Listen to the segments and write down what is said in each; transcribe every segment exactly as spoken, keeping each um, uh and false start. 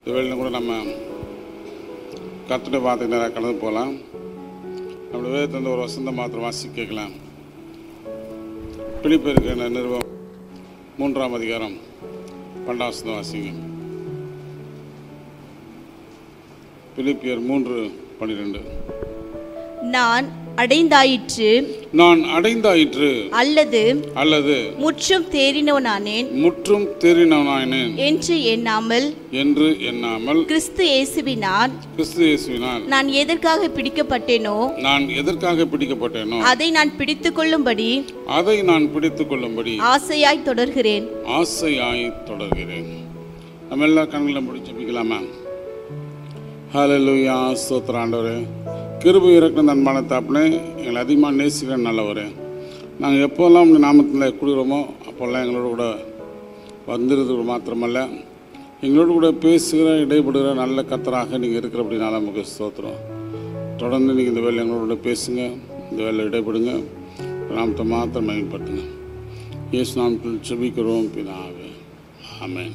இந்த வேலையில் கூட நம்ம கர்த்தருடைய வார்த்தை நேராக கடந்து போகலாம். நம்மளுடைய வேதத்தை வந்து ஒரு வசந்த மாத்திரம் வாசி கேட்கலாம். பிலிப்பியருக்கு நிறுவம் மூன்றாம் அதிகாரம் பன்னெண்டாம் வசனம் வாசிங்க. பிலிப்பியர் மூன்று பன்னிரெண்டு. நான் அடைந்தாயிற்று நான் அடைந்தாயிற்று அல்லது அல்லது முற்றும் தேறினவனானேன் முற்றும் தேறினவனானேன் என்று எண்ணாமல் என்று எண்ணாமல் கிறிஸ்து இயேசுவினால் கிறிஸ்து இயேசுவினால் நான் எதற்காக பிடிக்கப்பட்டேனோ நான் எதற்காக பிடிக்கப்பட்டேனோ அதை நான் பிடித்துக் கொள்ளும்படி அதை நான் பிடித்துக் கொள்ளும்படி ஆசையாய் தொடர்கிறேன் ஆசையாய் தொடர்கிறேன். நம்ம எல்லா கண்களை முடிச்சு ஜெபிக்கலாமா? ஹல்லேலூயா. ஸ்தோத்திரம் ஆண்டவரே, கிருபை இறக்கம் அன்பான தாப்பனே, எங்களை அதிகமாக நேசிக்கிற நல்லவரே, நாங்கள் எப்போல்லாம் உங்கள் நாமத்தில் கொடுக்குறோமோ அப்போல்லாம் எங்களோட கூட வந்துடுறது மாத்திரமல்ல, எங்களோட கூட பேசுகிற இடைப்படுகிற நல்ல கர்த்தராக நீங்கள் இருக்கிற அப்படின்னால நமக்கு ஸ்தோத்திரம். தொடர்ந்து நீங்கள் இந்த வேலை எங்களோட பேசுங்க, இந்த வேலை இடைப்படுங்க, நாமத்தை மாத்திரம் மேம்படுத்துங்க. இயேசு நாமத்தில் ஜெபிக்கிறோம் பிதாவே, ஆமென்.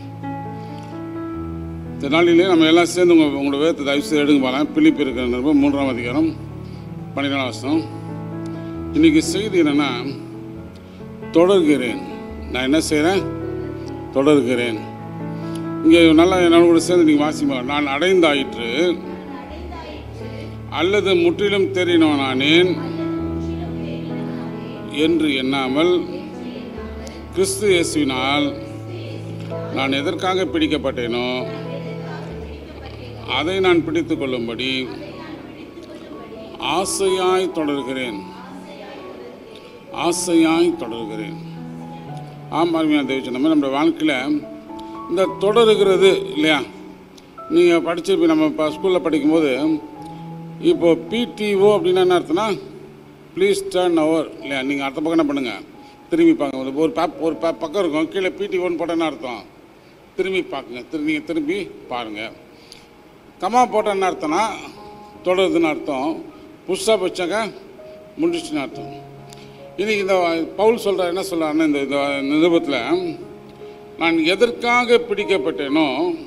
இந்த நாளிலே நம்ம எல்லாம் சேர்ந்து உங்கள் உங்களோட வேதத்தை தயவு செய்து எடுங்க போகலாம். பிலிப்பியர் இருக்கிற நிருபம் மூன்றாம் அதிகாரம் பன்னிரெண்டாம் வசனம். இன்றைக்கி செய்தி என்னென்னா, தொடர்கிறேன். நான் என்ன செய்கிறேன்? தொடர்கிறேன். இங்கே நல்லா என்னோட கூட சேர்ந்து நீங்கள் வாசிப்பா. நான் அடைந்தாயிற்று அல்லது முற்றிலும் தெரியினவனானேன் என்று எண்ணாமல் கிறிஸ்து இயேசுவினால் நான் எதற்காக பிடிக்கப்பட்டேனோ அதை நான் பிடித்து கொள்ளும்படி ஆசையாய் தொடர்கிறேன். ஆசையாய் தொடர்கிறேன். ஆம், அருமையான தேவச்ச நம்ம நம்மளோட வாழ்க்கையில் இந்த தொடருகிறது இல்லையா? நீங்கள் படிச்சு நம்ம இப்போ ஸ்கூலில் படிக்கும்போது இப்போது பிடிஓ அப்படின்னா என்ன அர்த்தம்னா ப்ளீஸ் டர்ன் ஓவர் இல்லையா? நீங்கள் அடுத்த பக்கம் என்ன பண்ணுங்கள், திரும்பி பார்க்க. ஒரு பே ஒரு பே பக்கம் இருக்கும், கீழே பிடிஓன்னு போட்டேன்னு அர்த்தம் திரும்பி பார்க்குங்க. திரு நீங்கள் திரும்பி பாருங்கள். கமா போட்ட என்ன அர்த்தம்னா தொடருதுன்னு அர்த்தம். புதுசாக வச்சாங்க முடிச்சுன்னு அர்த்தம். இன்றைக்கி இந்த பவுல் சொல்கிற என்ன சொல்கிறாருன்னா, இந்த இந்த நிருபத்தில் நான் எதற்காக பிடிக்கப்பட்டேனோ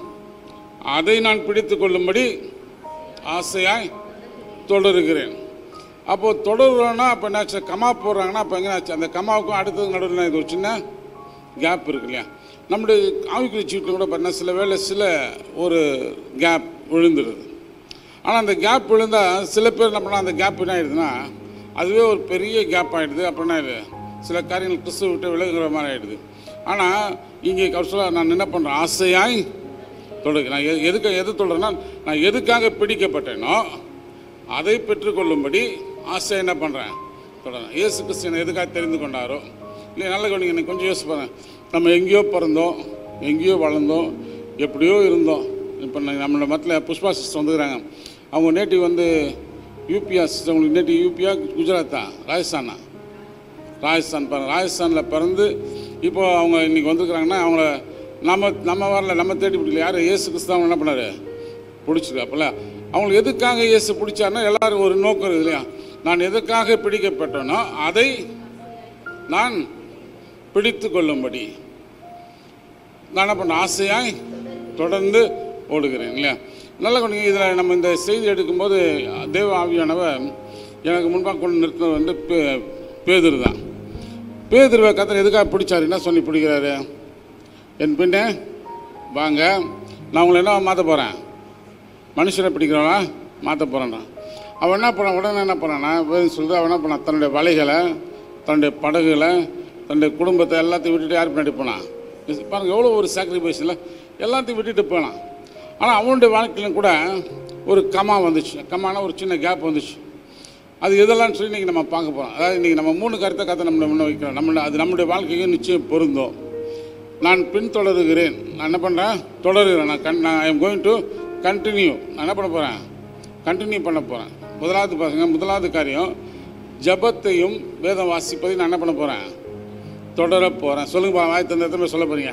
அதை நான் பிடித்து கொள்ளும்படி ஆசையாய் தொடருகிறேன். அப்போது தொடருறோன்னா அப்போ என்னாச்சு, கமா போடுறாங்கன்னா அப்போ எங்கேனாச்சு அந்த கமாவுக்கும் அடுத்தது நடுவில் இது ஒரு சின்ன கேப் இருக்கு இல்லையா? நம்முடைய ஆவிக்குரிய சீட்டில் கூட பார்த்தீங்கன்னா சில வேளை சில ஒரு கேப் விழுந்துடுது. ஆனால் அந்த கேப் விழுந்தால் சில பேர் என்ன பண்ணால் அந்த கேப் என்ன ஆகிடுதுன்னா அதுவே ஒரு பெரிய கேப் ஆகிடுது. அப்படின்னா இது சில காரியங்கள் கிறிஸ்துவ விட்டு விலகுற மாதிரி ஆகிடுது. ஆனால் இங்கே கவுசலாக நான் என்ன பண்ணுறேன், ஆசையாய் தொடர்கிறேன். நான் எது எதுக்கு எது தொடர்றேன்னா, நான் எதுக்காக பிடிக்கப்பட்டேனோ அதை பெற்றுக்கொள்ளும்படி ஆசை என்ன பண்ணுறேன், தொடர்றேன். இயேசு கிறிஸ்து எதுக்காக தெரிந்து கொண்டாரோ இல்லை, நல்ல கவனிங்க. எனக்கு கொஞ்சம் யோசிப்பேன். நம்ம எங்கேயோ பிறந்தோம், எங்கேயோ வளர்ந்தோம், எப்படியோ இருந்தோம். இப்போ நம்மளோட மத்தியில் புஷ்பா சிஸ்டர் வந்துக்கிறாங்க. அவங்க நேட்டிவ் வந்து யூபியா சிஸ்டர். உங்களுக்கு நேட்டிவ் யூபியா குஜராத்தா ராஜஸ்தானா? ராஜஸ்தான். பாருங்கள், ராஜஸ்தானில் பிறந்து இப்போ அவங்க இன்றைக்கி வந்துருக்குறாங்கன்னா அவங்கள நம்ம நம்ம வரல, நம்ம தேடி பிடிக்கல. யார்? இயேசு கிறிஸ்து அவங்க என்ன பண்ணார், பிடிச்சிருக்கு. அப்போல்ல அவங்களுக்கு எதுக்காக இயேசு பிடிச்சாருன்னா எல்லோரும் ஒரு நோக்கம் இருக்குது இல்லையா? நான் எதுக்காக பிடிக்கப்பட்டேனோ அதை நான் பிடித்து கொள்ளும்படி நான் என்ன பண்ண ஆசையாய் தொடர்ந்து ஓடுகிறேன் இல்லையா? நல்ல கொஞ்சம் இதில் நம்ம இந்த செய்தி எடுக்கும்போது தேவ ஆவியானவர் எனக்கு முன்பாக கொண்டு நிறுத்தினது வந்து பே பேதுரு தான். பேதுருவை கத்தர் எதுக்காக பிடிச்சாரு, என்ன சொல்லி பிடிக்கிறாரு? என் பின்னே வாங்க, நான் உங்களை என்ன மாற்ற போகிறேன், மனுஷனை பிடிக்கிறவனா மாற்ற போகிறேன்றான். அவன் என்ன பண்ணான், உடனே என்ன பண்ணான்னா சொல்லிட்டு அவன் என்ன பண்ணான், தன்னுடைய வலைகளை, தன்னுடைய படகுகளை, தன்னுடைய குடும்பத்தை எல்லாத்தையும் விட்டுட்டு யார் பின்னாடி போனான் பாருங்கள். எவ்வளோ ஒரு சாக்ரிஃபைஸ் இல்லை, எல்லாத்தையும் விட்டுட்டு போனான். ஆனால் அவனுடைய வாழ்க்கையிலும் கூட ஒரு கமா வந்துச்சு. கமான ஒரு சின்ன கேப் வந்துச்சு. அது எதெல்லாம் சொல்லி இன்றைக்கி நம்ம பார்க்க போகிறோம். அதாவது இன்றைக்கி நம்ம மூணு கருத்தை கற்று நம்மளை முன்ன வைக்கிறோம். நம்மளை அது நம்முடைய வாழ்க்கைக்கு நிச்சயம் பொருந்தும். நான் பின்தொடருகிறேன். நான் என்ன பண்ணுறேன், தொடருகிறேன். நான் கண் நான் I am going to continue. நான் என்ன பண்ண போகிறேன், கண்டினியூ பண்ண போகிறேன். முதலாவது பாருங்க, முதலாவது காரியம் ஜபத்தையும் வேதம் வாசிப்பதையும் நான் என்ன பண்ண போகிறேன், தொடர போகிறேன். சொல்லுங்க, வாய் தந்த எத்தனை சொல்ல போகிறீங்க?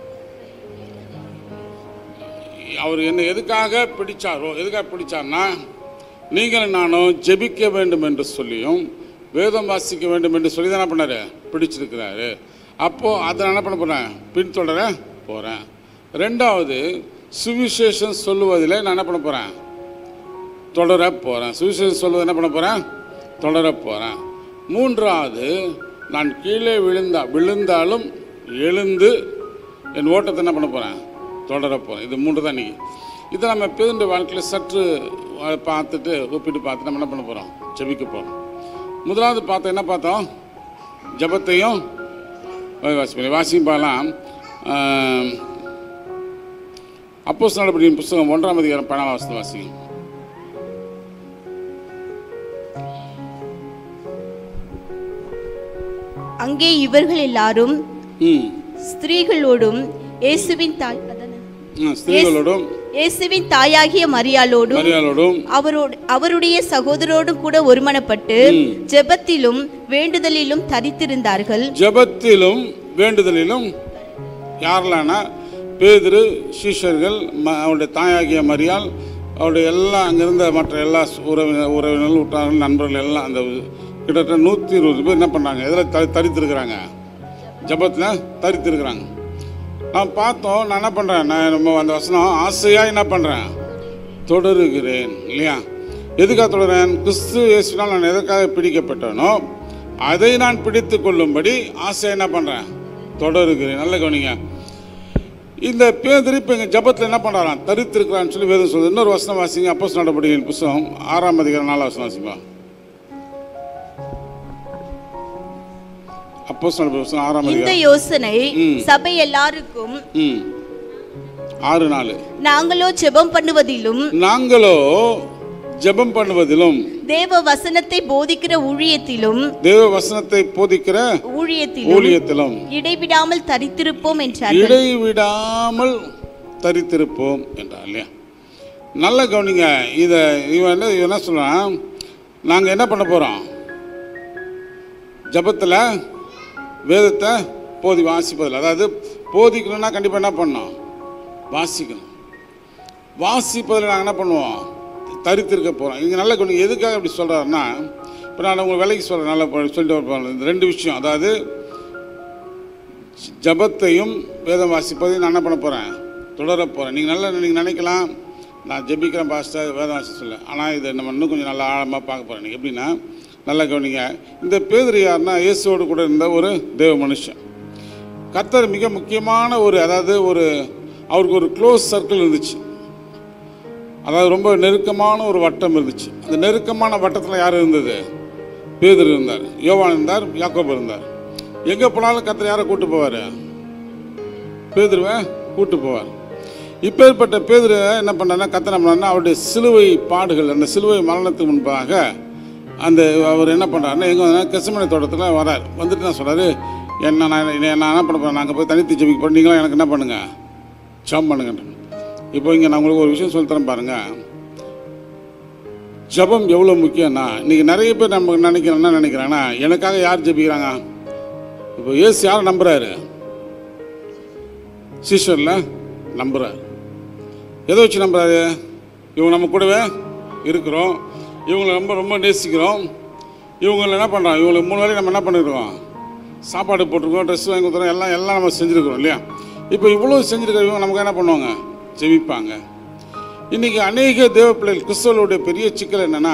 அவர் என்னை எதுக்காக பிடிச்சாரோ, எதுக்காக பிடிச்சார்னா நீங்கள் நானும் ஜெபிக்க வேண்டும் என்று சொல்லியும் வேதம் வாசிக்க வேண்டும் என்று சொல்லி தான் என்ன பண்ணார், பிடிச்சிருக்கிறாரு. அப்போது அதை நான் என்ன பண்ண போகிறேன், பின்தொடர போகிறேன். ரெண்டாவது சுவிசேஷம் சொல்லுவதில் நான் என்ன பண்ண போகிறேன்? தொடர போகிறேன். சுவிசேஷம் சொல்லுவது என்ன பண்ண போகிறேன்? தொடர போகிறேன். மூன்றாவது, நான் கீழே விழுந்தா விழுந்தாலும் எழுந்து என் ஓட்டத்தை என்ன பண்ண போகிறேன்? தொடர போகிறேன். இது மூன்று தான் இன்றைக்கி. இதை நம்ம பேருண்ட வாழ்க்கையில் சற்று பார்த்துட்டு ஒப்பிட்டு பார்த்து நம்ம என்ன பண்ண போகிறோம்? ஜெபிக்க போகிறோம். முதலாவது பார்த்தோம், என்ன பார்த்தோம்? ஜெபத்தையும் வாசிப்போம். வாசிப்பாலாம் அப்போஸ்தலர் நடபடியின் புத்தகம் ஒன்றாம் அதிகாரம் பன்னெண்டாம் வசனத்தை வாசிக்கும். அங்கே இவர்கள் எல்லாரும் ஸ்திரீகளோடும் இயேசுவின் தாய் ஸ்திரீகளோடும் இயேசுவின் தாயாகிய மரியாளோடும் மரியாளோடும் அவரோடு அவருடைய சகோதரோடும் கூட ஒருமனப்பட்டு ஜெபத்திலும் வேண்டுதலிலும் தரித்திருந்தார்கள். ஜெபத்திலும் வேண்டுதலிலும் யாரெல்லாம்னா பேதுரு, சீஷர்கள், அவருடைய தாயாகிய மரியாள், அவருடைய எல்லா அங்கிருந்த மற்ற எல்லா உறவினர் உறவினர்கள் உற்றார்கள் நண்பர்கள் எல்லாம் அந்த கிட்டத்தட்ட நூற்றி இருபது பேர் என்ன பண்ணுறாங்க? இதில் த தரித்திருக்கிறாங்க ஜெபத்தில் தரித்திருக்கிறாங்க. நான் பார்த்தோம். நான் என்ன பண்ணுறேன்? நான் நம்ம அந்த வசனம் ஆசையாக என்ன பண்ணுறேன்? தொடருகிறேன் இல்லையா? எதுக்காக தொடர்றேன்? கிறிஸ்து இயேசுனால் நான் எதற்காக பிடிக்கப்பட்டனோ அதை நான் பிடித்து கொள்ளும்படி ஆசையாக என்ன பண்ணுறேன்? தொடருகிறேன். நல்ல கவனிங்க. இந்த பேதுரு இப்போ எங்கள் ஜபத்தில் என்ன பண்ணுறான்? தரித்திருக்கிறான்னு சொல்லி வேதம் சொல்லுது. இன்னொரு வசனம் வாசிங்க. அப்போஸ்தலர் நடபடியின் புத்தகம் ஆறாம் அதிகாரம் நாலாம் வசனம் வாசிக்கலாம். அப்போஸ்தலர் புத்தகம் ஆறாம் அதிகாரம். இந்த யோசனை சபை எல்லாருக்கும் ஆறு நாலு. நாங்களோ ஜெபம் பண்ணுவதிலும் நாங்களோ ஜெபம் பண்ணுவதிலும் தேவ வசனத்தை போதிக்கிற ஊழியத்திலும் தேவ வசனத்தை போதிக்கிற ஊழியத்திலும் ஊழியத்திலும் இடைவிடாமல் தரித்திருப்போம் என்றார். இடைவிடாமல் தரித்திருப்போம் என்றார் இல்லையா? நல்ல கவனிங்க. இதை இவன் என்ன இவன் என்ன சொல்றான்? நாங்கள் என்ன பண்ண போகிறோம்? ஜபத்தில் வேதத்தை போதி வாசிப்பதில், அதாவது போதிக்கணும்னா கண்டிப்பாக என்ன பண்ணணும்? வாசிக்கணும். வாசிப்பதில் நாங்கள் என்ன பண்ணுவோம்? தரித்திருக்க போகிறோம். இங்கே நல்ல கவனிங்க. எதுக்காக அப்படி சொல்கிறாருன்னா, இப்போ நான் உங்களுக்கு விலைக்கு சொல்கிறேன், நல்லா சொல்லிட்டு வரப்போகிறேன். இந்த ரெண்டு விஷயம், அதாவது ஜபத்தையும் வேதம் வாசிப்பதையும் நான் என்ன பண்ண போகிறேன்? தொடர போகிறேன். நீங்கள் நல்லா நீங்கள் நினைக்கலாம், நான் ஜெபிக்கிறேன் பாஸ்டர், வேதம் வாசி சொல்ல. ஆனால் இதை நம்ம இன்னும் கொஞ்சம் நல்லா ஆழமாக பார்க்க போகிறேன். நீங்கள் எப்படின்னா, நல்லா கவனிங்க. இந்த பேதுரு யாருன்னா இயேசுவோடு கூட இருந்த ஒரு தேவ மனுஷன். கர்த்தர் மிக முக்கியமான ஒரு, அதாவது ஒரு அவருக்கு ஒரு க்ளோஸ் சர்க்கிள் இருந்துச்சு. அதாவது ரொம்ப நெருக்கமான ஒரு வட்டம் இருந்துச்சு. அந்த நெருக்கமான வட்டத்தில் யார் இருந்தது? பேதுரு இருந்தார், யோவான் இருந்தார், யாக்கோபு இருந்தார். எங்கே போனாலும் கர்த்தர் யாரை கூட்டு போவார்? பேதுருவை கூட்டு போவார். இப்பேற்பட்ட பேதுரு என்ன பண்ணாருன்னா, கர்த்தர் என்ன பண்ணாருன்னா, அவருடைய சிலுவை பாடுகள், அந்த சிலுவை மரணத்துக்கு முன்பாக அந்த அவர் என்ன பண்ணுறாருன்னா, எங்கே வந்தால் கெத்செமனே தோட்டத்தில் வரார். வந்துட்டு நான் சொல்கிறாரு, என்ன நான் நான் என்ன பண்ண போகிறேன்? நாங்கள் போய் தனித்து ஜெபிக்க போகிறோம், நீங்களும் எனக்கு என்ன பண்ணுங்கள்? ஜெபம் பண்ணுங்க. இப்போ இங்கே நான் உங்களுக்கு ஒரு விஷயம் சொல்லித்தரேன் பாருங்கள். ஜெபம் எவ்வளோ முக்கியம்னா, இன்றைக்கி நிறைய பேர் நம்ம நினைக்கிறோம், என்ன நினைக்கிறாங்கன்னா, எனக்காக யார் ஜெபிக்கிறாங்க? இப்போ இயேசு யார் நம்புகிறாரு? சீஷரில் நம்புகிறார். எதை வச்சு நம்புகிறாரு? இவங்க நம்ம கூடவே இருக்கிறோம், இவங்களை ரொம்ப ரொம்ப நேசிக்கிறோம், இவங்களை என்ன பண்ணுறோம்? இவங்களுக்கு மூணு வேலையும் நம்ம என்ன பண்ணியிருக்கோம்? சாப்பாடு போட்டிருக்கோம், ட்ரெஸ் வாங்கி கொடுத்துறோம், எல்லாம் எல்லாம் நம்ம செஞ்சுருக்கிறோம் இல்லையா? இப்போ இவ்வளோ செஞ்சுருக்கிறவங்க நமக்கு என்ன பண்ணுவாங்க? ஜெபிப்பாங்க. இன்றைக்கி அநேக தேவ பிள்ளைகள் கிறிஸ்தவர்களுடைய பெரிய சிக்கல் என்னென்னா,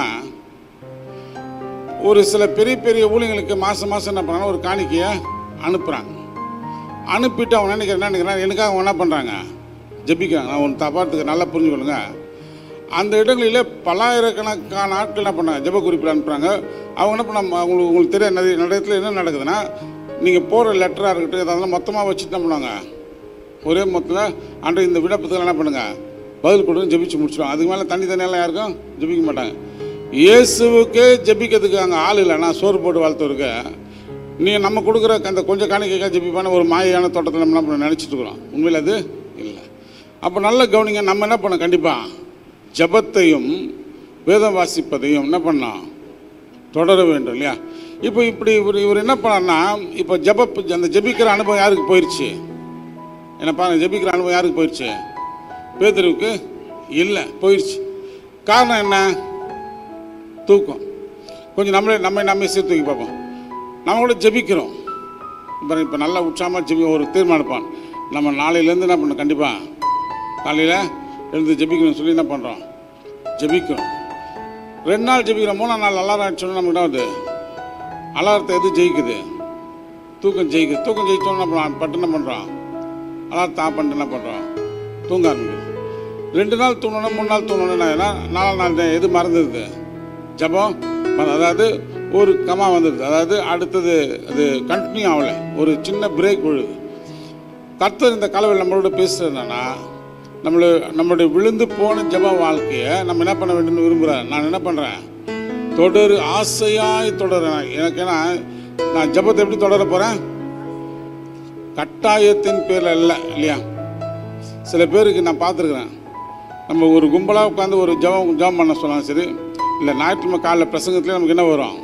ஒரு சில பெரிய பெரிய ஊழியர்களுக்கு மாதம் மாதம் என்ன பண்ணுறாங்க? ஒரு காணிக்கையை அனுப்புகிறாங்க. அனுப்பிட்டு அவங்க நினைக்கிறேன் என்ன நினைக்கிறாங்க? எனக்காக அவங்க என்ன பண்ணுறாங்க? ஜெபிக்கிறாங்க. நான் ஒன்று தப்பாத்துக்கு நல்லா புரிஞ்சுக்கொள்ளுங்க. அந்த இடங்களில் பல்லாயிரக்கணக்கான ஆட்கள் என்ன பண்ணாங்க? ஜெப குறிப்பில் அனுப்புகிறாங்க. அவங்க என்ன பண்ண, அவங்களுக்கு உங்களுக்கு தெரிய நிறைய இடத்துல என்ன நடக்குதுன்னா, நீங்கள் போகிற லெட்டராக இருக்கட்டும், அதெல்லாம் மொத்தமாக வச்சுட்டு என்ன பண்ணுவாங்க? ஒரே மொத்தத்தில் அன்றைய இந்த விண்ணப்பத்துக்கு என்ன பண்ணுங்க? பதில் கொடுங்க, ஜெபிச்சு முடிச்சிடுவாங்க. அதுக்கு மேலே தண்ணி தண்ணியெல்லாம் யாருக்கும் ஜெபிக்க மாட்டாங்க. இயேசுவுக்கே ஜெபிக்கிறதுக்கு அங்கே ஆள் இல்லைன்னா, சோறு போட்டு வாழ்த்தவருக்கு நீ நம்ம கொடுக்குற அந்த கொஞ்சம் காணிக்கைக்காக ஜெபிப்பான ஒரு மாயான தோட்டத்தில் நம்ம என்ன பண்ண நினச்சிட்டு இருக்கிறோம். உண்மையில் அது இல்லை. அப்போ நல்ல கவனிங்க. நம்ம என்ன பண்ணோம்? கண்டிப்பாக ஜபத்தையும் வேதம் வாசிப்பதையும் என்ன பண்ணோம்? தொடர வேண்டும் இல்லையா? இப்போ இப்படி இவர் இவர் என்ன பண்ணார்னா, இப்போ ஜப அந்த ஜெபிக்கிற அனுபவம் யாருக்கு போயிடுச்சு? என்ன பாருங்க, ஜெபிக்கிற அனுபவம் யாருக்கு போயிடுச்சு? பேதுருவுக்கு இல்லை, போயிடுச்சு. காரணம் என்ன? தூக்கம். கொஞ்சம் நம்மளே நம்ம நம்ம சீர் தூக்கி பார்ப்போம். நம்ம கூட ஜெபிக்கிறோம். இப்போ இப்போ நல்லா உற்சாகமாக ஜெபி ஒரு தீர்மானிப்பான், நம்ம நாளையிலேருந்து என்ன பண்ண கண்டிப்பாக காலையில் எழுந்து ஜெபிக்கணும்னு சொல்லி என்ன பண்ணுறோம், ஜெபிக்கிறோம். ரெண்டு நாள் ஜெபிக்கிறோம், மூணாம் நாள் அலாரம் அடிச்சோன்னா நமக்கு என்ன வருது, அலாரத்தை எது ஜெயிக்குது, தூக்கம் ஜெயிக்குது. தூக்கம் ஜெயிச்சோன்னு என்ன பண்ணுறோம், பட்டு என்ன பண்ணுறோம், அலாரத்தை ஆஃப் பண்ணிட்டு என்ன பண்ணுறோம், தூங்க ஆரம்பிக்குது. ரெண்டு நாள் தூங்கணும், மூணு நாள் தூங்கணும்னா ஏன்னா நாலு நாள் எது மறந்துடுது, ஜபம். அதாவது ஒரு கமா வந்துடுது, அதாவது அடுத்தது அது கண்டினியூ ஆகலை, ஒரு சின்ன பிரேக் விழுது. கர்த்தர் இந்த காலவில் நம்மளோட பேசுகிறதுனா நம்மளை நம்மளுடைய விழுந்து போன ஜப வாழ்க்கையை நம்ம என்ன பண்ண வேண்டும்னு விரும்புகிறேன். நான் என்ன பண்ணுறேன், தொடர் ஆசையாய் தொடர்றேன். எனக்கு ஏன்னா நான் ஜபத்தை எப்படி தொடர போகிறேன், கட்டாயத்தின் பேரில் இல்லை இல்லையா. சில பேருக்கு நான் பார்த்துருக்குறேன், நம்ம ஒரு கும்பலாக உட்காந்து ஒரு ஜபம் ஜபம் பண்ண சொல்லலாம், சரி இல்லை ஞாயிற்றுக்கிழமை காலைல பிரசங்கத்துலேயே நமக்கு என்ன வரும்,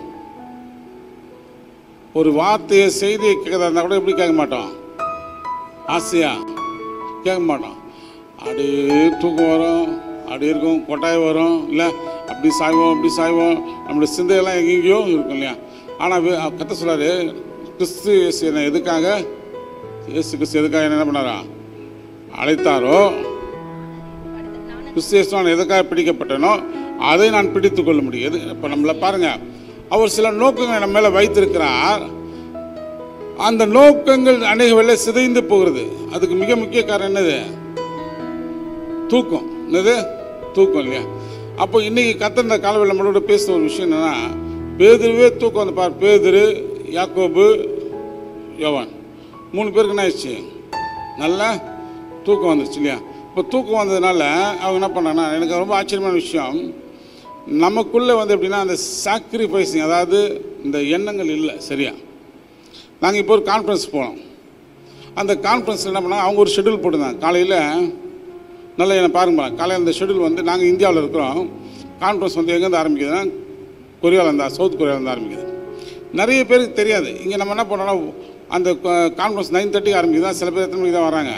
ஒரு வார்த்தையை செய்தியை கேட்கறதா இருந்தால் கூட எப்படி கேட்க மாட்டோம், ஆசையா கேட்க மாட்டோம். அப்படியே தூக்கம் வரும், அப்படி இருக்கும், கொட்டாயம் வரும், இல்லை அப்படி சாய்வோம் அப்படி சாய்வோம், நம்மளுடைய சிந்தையெல்லாம் எங்கெங்கேயோ இருக்கும் இல்லையா. ஆனால் கத்த சொல்கிறாரு, கிறிஸ்து இயேசு என்ன எதுக்காக, இயேசு கிறிஸ்து எதுக்காக என்ன பண்ணாரா அழைத்தாரோ, கிறிஸ்து இயேசு நான் எதுக்காக பிடிக்கப்பட்டனோ அதை நான் பிடித்து கொள்ள முடியும். எது இப்போ நம்மளை பாருங்கள், அவர் சில நோக்கங்களை நம்ம மேலே வைத்திருக்கிறார். அந்த நோக்கங்கள் அநேக வேளை சிதைந்து போகிறது. அதுக்கு மிக முக்கிய காரணம் என்னது, தூக்கம். என்னது, தூக்கம் இல்லையா. அப்போ இன்னைக்கு கத்தந்த காலவில் நம்மளோட பேசுகிற ஒரு விஷயம் என்னன்னா, பேதுருவே தூக்கம் வந்து பார், பேதுரு, யாக்கோபு, யோவான் மூணு பேருக்கு என்ன ஆயிடுச்சு, நல்லா தூக்கம் வந்துருச்சு இல்லையா. இப்போ தூக்கம் வந்ததுனால அவங்க என்ன பண்ணாங்கன்னா, எனக்கு ரொம்ப ஆச்சரியமான விஷயம், நமக்குள்ளே வந்து எப்படின்னா அந்த சாக்ரிஃபைஸிங், அதாவது இந்த எண்ணங்கள் இல்லை சரியா. நாங்கள் இப்போ ஒரு கான்ஃபரன்ஸ் போனோம். அந்த கான்ஃபரன்ஸில் என்ன பண்ணாங்க, அவங்க ஒரு ஷெட்யூல் போட்டிருந்தாங்க. காலையில் நல்லா என்னை பாருங்க, காலையில் அந்த ஷெட்யூல் வந்து நாங்கள் இந்தியாவில் இருக்கிறோம், கான்ஃபரன்ஸ் வந்து எங்கேருந்து ஆரம்பிக்குதுன்னா கொரியாவில் இருந்தால், சவுத் கொரியாவிலேருந்து ஆரம்பிக்குது. நிறைய பேருக்கு தெரியாது. இங்கே நம்ம என்ன பண்ணோன்னா, அந்த கான்ஃபரன்ஸ் நைன் தேர்ட்டிக்கு ஆரம்பிக்குது, சில பேர் எத்தனை மணிக்கு தான் வராங்க,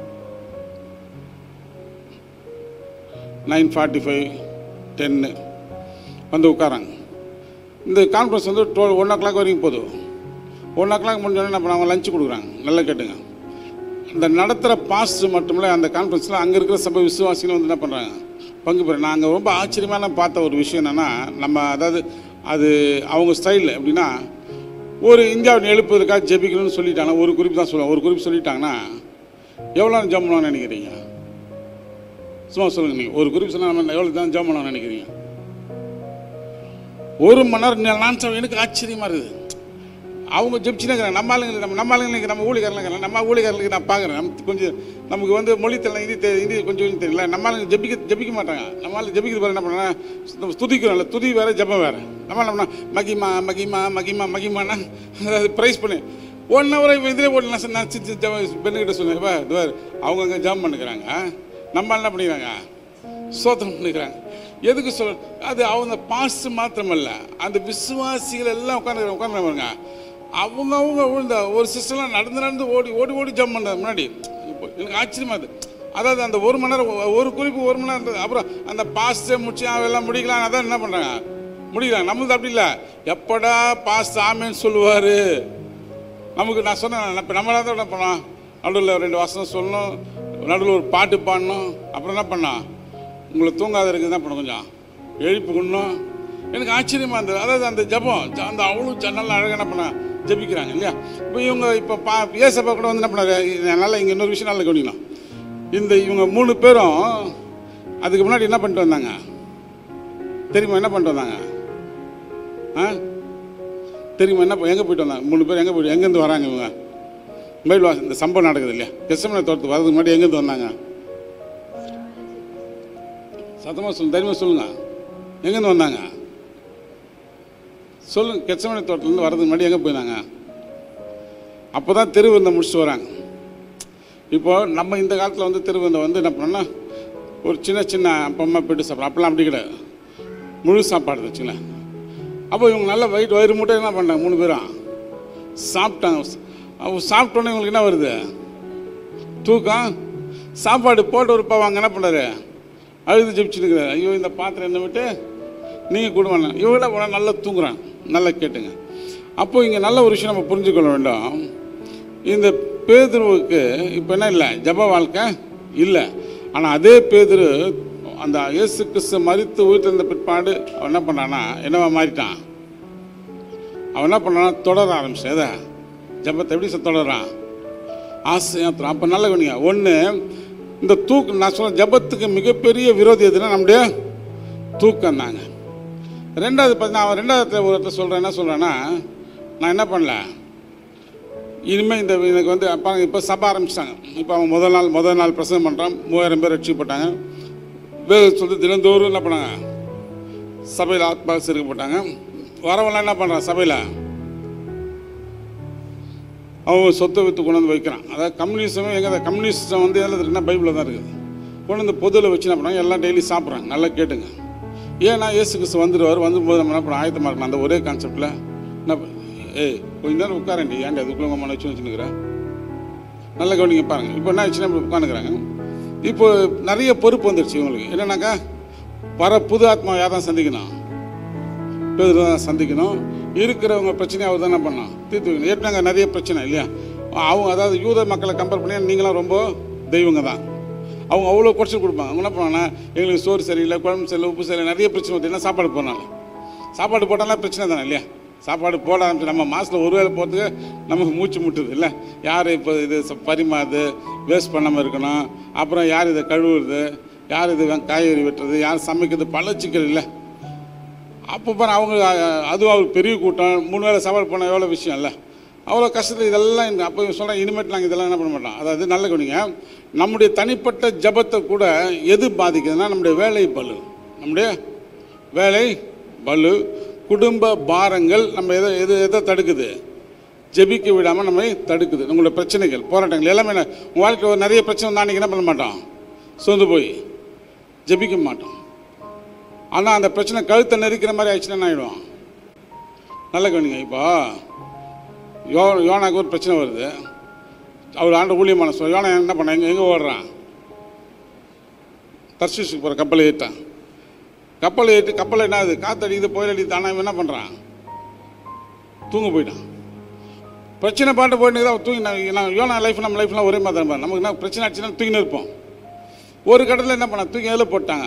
நைன் ஃபார்ட்டி ஃபைவ் டென்னு வந்து உட்காராங்க. இந்த கான்ஃபரன்ஸ் வந்து டுவெல் ஒன் ஓ கிளாக் வரைக்கும் போதும். ஒன் ஓ கிளாக் முடிஞ்சோடனே என்ன பண்ண, அவங்க லஞ்சு கொடுக்குறாங்க. நல்லா கேட்டுங்க, இந்த நடத்துகிற பாஸ்ட் மட்டுமில்ல, அந்த கான்ஃபரன்ஸில் அங்கே இருக்கிற சபை விசுவாசிகள் வந்து என்ன பண்ணுறாங்க, பங்கு பெற. நாங்கள் ரொம்ப ஆச்சரியமான பார்த்த ஒரு விஷயம் என்னென்னா, நம்ம அதாவது அது அவங்க ஸ்டைலில் எப்படின்னா, ஒரு இந்தியாவின் எழுப்புவதற்காக ஜெபிக்கணும்னு சொல்லிட்டாங்க. ஒரு குறிப்பு தான் சொல்லுவாங்க. ஒரு குறிப்பு சொல்லிட்டாங்கன்னா எவ்வளோ ஜெபம் பண்ணணும்னு நினைக்கிறீங்க, சும்மா சொல்லுங்கள். நீங்கள் ஒரு குறிப்பு சொன்னால் நம்ம எவ்வளோ தான் ஜெபம் பண்ணணும்னு நினைக்கிறீங்க, ஒரு மணி நேரம் நான் எனக்கு ஆச்சரியமாக இருக்குது. அவங்க ஜெபிச்சுன்னு இருக்கிறாங்க. நம்ம ஆளுங்க நம்ம நம்ம ஆளுங்களுக்கு நம்ம ஊழியக்காரங்க நம்ம ஊழியக்காரங்களுக்கு நான் பார்க்குறேன். நம்ம கொஞ்சம் நமக்கு வந்து மொழி தெரியல, ஹிந்தி தெ ஹிந்தி கொஞ்சம் தெரியல. நம்ம ஆளுங்க ஜெபிக்க ஜெபிக்க மாட்டாங்க. நம்ம ஆளுங்க ஜெபிக்கிறது வேறு என்ன பண்ணால் துதிக்கிறோம்ல, துதி வேறு ஜெபம் வேறு. நம்ம என்ன மகிமா மகிமா மகிமா மகிமானா அதாவது ப்ரைஸ் பண்ணி ஒன் ஹவர் இப்போ இதிலே போட்டு நான் சிச்சு பெண்ணுக்கிட்ட சொன்னேன், இப்போ இது அவங்க அங்கே ஜெபம் பண்ணிக்கிறாங்க, நம்ம என்ன பண்ணிக்கிறாங்க, சோத்திரம் பண்ணிக்கிறாங்க. எதுக்கு சொல், அது அவங்க பாஸ்ட் மாத்திரமல்ல, அந்த விசுவாசிகள் எல்லாம் உட்காந்து உட்காந்துருவாங்க. அவங்க அவங்க விழுந்த ஒரு சிஸ்டர்லாம் நடந்து நடந்து ஓடி ஓடி ஓடி ஜம்ப் பண்ண முன்னாடி எனக்கு ஆச்சரியமா அது. அதாவது அந்த ஒரு மணி நேரம் ஒரு குறிப்பு ஒரு மணி நேரம், அப்புறம் அந்த பாஸ்டே முடிச்சு அவெல்லாம் முடிக்கலாம். அதான் என்ன பண்ணுறாங்க, முடிக்கலாம். நம்மளுக்கு அப்படி இல்லை, எப்படா பாஸ்ட் ஆமேன்னு சொல்லுவார் நமக்கு. நான் சொன்னேன், இப்போ நம்மளாக தான் என்ன பண்ணோம், நடுவில் ரெண்டு வசனம் சொல்லணும், நடுவில் ஒரு பாட்டு பாடணும், அப்புறம் என்ன பண்ணோம், உங்களை தூங்காத இருக்குது தான் பண்ண கொஞ்சம் எழுப்புக்கணும். எனக்கு ஆச்சரியமாக இருந்தது. அதாவது அந்த ஜபம் அந்த அவ்வளோ நல்லா அழகாக என்ன பண்ண ஜபிக்கிறாங்க இல்லையா. இப்போ இவங்க இப்போ பா ஏசப்பா கூட வந்து என்ன பண்ணாரு, நல்லா இங்கே இன்னொரு விஷயம் நல்லா கவனிக்கணும். இந்த இவங்க மூணு பேரும் அதுக்கு முன்னாடி என்ன பண்ணிட்டு வந்தாங்க தெரியுமா, என்ன பண்ணிட்டு வந்தாங்க ஆ தெரியுமா, என்ன எங்கே போயிட்டு வந்தாங்க மூணு பேர், எங்கே போயிட்டு எங்கேருந்து வராங்க இவங்க, மயில் வா இந்த சம்பவம் நடக்குது இல்லையா, கெசமனை தோட்டத்துக்கு வரதுக்கு முன்னாடி எங்கேருந்து வந்தாங்க, சத்தமாக சொல்லு, தைரியமாக சொல்லுங்க, எங்கேருந்து வந்தாங்க சொல்லுங்க. கெச்சமணி தோட்டத்துலேருந்து வரதுக்கு முன்னாடி எங்கே போயிருந்தாங்க, அப்போ தான் திருவிருந்தை முடிச்சுட்டு வராங்க. இப்போ நம்ம இந்த காலத்தில் வந்து திருவிருந்தை வந்து என்ன பண்ணோன்னா ஒரு சின்ன சின்ன அப்பா அம்மா போய்ட்டு சாப்பிட்றோம், அப்போல்லாம் அப்படி கிடையாது, முழு சாப்பாடு வச்சுங்களேன். அப்போ இவங்க நல்லா வயிறு வயிறு மூட்டை என்ன பண்ணாங்க, மூணு பேரும் சாப்பிட்டாங்க. அவங்க சாப்பிட்டோன்னே இவங்களுக்கு என்ன வருது, தூக்கம். சாப்பாடு போட்டு ஒரு பாவாங்க என்ன பண்ணுறாரு, அழுது ஜெபிச்சுருக்கிறாரு, ஐயோ இந்த பாத்திரம் என்ன விட்டு நீங்கள் கூட வேணாம். இவங்கள போனால் நல்லா தூங்குறாங்க. நல்லா கேட்டுங்க. அப்போது இங்கே நல்ல ஒரு விஷயம் நம்ம புரிஞ்சுக்கொள்ள வேண்டும். இந்த பேதுருவுக்கு இப்போ என்ன இல்லை, ஜப வாழ்க்கை இல்லை. ஆனால் அதே பேதுரு அந்த இயேசு கிறிஸ்து மரித்து உயிர்த்தெழுந்த பிற்பாடு அவன் என்ன பண்ணான்னா என்னவா மாறிட்டான்? அவன் என்ன பண்ணான்னா தொடர ஆரம்பிச்சான். எதை? ஜபத்தை. எப்படி தொடரான்? ஆசையாக. அப்போ நல்ல கவனிங்க. ஒன்று, இந்த தூக்கு நான் சொல்ல ஜபத்துக்கு மிகப்பெரிய விரோதி எதுனா நம்முடைய தூக்கம் தாங்க. ரெண்டாவது பார்த்தீங்கன்னா அவன் ரெண்டாவது ஒரு இடத்துல சொல்கிறேன். என்ன சொல்கிறேன்னா, நான் என்ன பண்ணல, இனிமேல் இந்த எனக்கு வந்து அப்பா இப்போ சபை ஆரம்பிச்சிட்டாங்க. இப்போ அவன் முதல் நாள் முதல் நாள் பிரசங்கம் பண்ணுறான். மூவாயிரம் பேர் ரட்சிக்கப்பட்டாங்க. வேறு சொல்லி தினந்தோறும் என்ன பண்ணாங்க, சபையில் ஆத்மா சேர்க்கப்பட்டாங்க. வரவெல்லாம் என்ன பண்ணுறான், சபையில் அவன் சொத்தை விற்று கொண்டு வந்து வைக்கிறான். அதாவது கம்யூனிசமே எங்கே கம்யூனிஸ்டம் வந்து எதில் இருக்குன்னா பைபிளில் தான் இருக்குது. கொண்டு வந்து பொதுவில் வச்சு என்ன பண்ணாங்க, எல்லாம் டெய்லி சாப்பிட்றாங்க. நல்லா கேட்டுங்க. ஏன்னா இயேசு கிறிஸ்து வந்துடுவார். வந்தும்போது நம்ம என்ன பண்ண ஆயத்தமாக இருக்கணும். அந்த ஒரே கான்செப்டில் என்ன ஏய் கொஞ்ச நேரம் உட்காரண்டி ஏன்டி அதுக்குள்ளே உங்கள் மன வச்சு வச்சுன்னுக்கிறேன். நல்ல கவனிங்க பாருங்கள். இப்போ என்ன ஆச்சுன்னா இப்படி உட்காந்துக்கிறாங்க. இப்போ நிறைய பொறுப்பு வந்துடுச்சு இவங்களுக்கு. என்னன்னாக்கா வர புது ஆத்மா யார் தான் சந்திக்கணும், பேர் தான் சந்திக்கணும். இருக்கிறவங்க பிரச்சனையை அவர் தான் என்ன பண்ணணும், தீர்த்து வைக்கணும். ஏற்கனவே நிறைய பிரச்சனை இல்லையா அவங்க, அதாவது யூத மக்களை கம்பேர் பண்ணி நீங்களாம் ரொம்ப தெய்வங்க தான். அவங்க அவ்வளோ குறைச்சல் கொடுப்பாங்க. அவங்க என்ன பண்ணுவாங்கன்னா, எங்களுக்கு சோறு சரியில்லை, குழம்பு சரியில்லை, உப்பு சரியில்லை, நிறைய பிரச்சனை வந்து என்ன சாப்பாடு போனாலும் சாப்பாடு போட்டாலும் பிரச்சனை தானே இல்லையா. சாப்பாடு போட ஆரம்பிச்சு நம்ம மாதத்தில் ஒரு வேளை போகிறதுக்கு நமக்கு மூச்சு முட்டுது இல்லை. யார் இப்போ இது பரிமாறுது, வேஸ்ட் பண்ணாமல் இருக்கணும். அப்புறம் யார் இதை கழுவுறது, யார் இது காய்கறி வெட்டுறது, யார் சமைக்கிறது, பல சிக்கல் இல்லை. அப்போ பாரு அவங்க அதுவும் அவர் பெரிய கூட்டம், மூணு வேளை சாப்பாடு போனால் எவ்வளோ விஷயம் இல்லை. அவ்வளோ கஷ்டத்தில் இதெல்லாம் இந்த அப்போ சொல்கிறேன். இனிமேட்டு நாங்கள் இதெல்லாம் என்ன பண்ண மாட்டோம். அதாவது நல்ல கவனிங்க, நம்முடைய தனிப்பட்ட ஜபத்தை கூட எது பாதிக்குதுன்னா நம்முடைய வேலை பளு, நம்முடைய வேலை பளு, குடும்ப பாரங்கள் நம்ம எதை எது எதை தடுக்குது, ஜெபிக்க விடாமல் நம்மை தடுக்குது. உங்களோட பிரச்சனைகள், போராட்டங்கள் எல்லாமே. உங்கள் வாழ்க்கையில் நிறைய பிரச்சனை வந்தால் அன்றைக்கி என்ன பண்ண மாட்டோம், சொந்து போய் ஜெபிக்க மாட்டோம். ஆனால் அந்த பிரச்சனை கழுத்தை நெரிக்கிற மாதிரி ஆயிடுச்சுன்னா என்ன ஆகிடும். நல்ல கவனிங்க. இப்போ யோ யோனாக்கு ஒரு பிரச்சனை வருது. அவர் ஆண்டு ஊழியமான சொல் யோனா என்ன பண்ண எங்கே எங்கே ஓடுறான், தர்ஷீஷுக்கு போகிற கப்பலை ஏற்றான். கப்பலை ஏற்றி கப்பலை என்ன ஆகுது, காற்று அடிக்குது, புயல் அடிக்குது. ஆனால் இவன் என்ன பண்ணுறான், தூங்க போயிட்டான். பிரச்சனை பாட்டு போயிட்டு தான் தூங்கி. நான் யோனா லைஃப் நம்ம லைஃப்லாம் ஒரே மாதிரி தான். நமக்கு என்ன பிரச்சனை ஆச்சுன்னா தூங்கின்னு இருப்போம். ஒரு கடலில் என்ன பண்ண தூக்கி எதில் போட்டாங்க,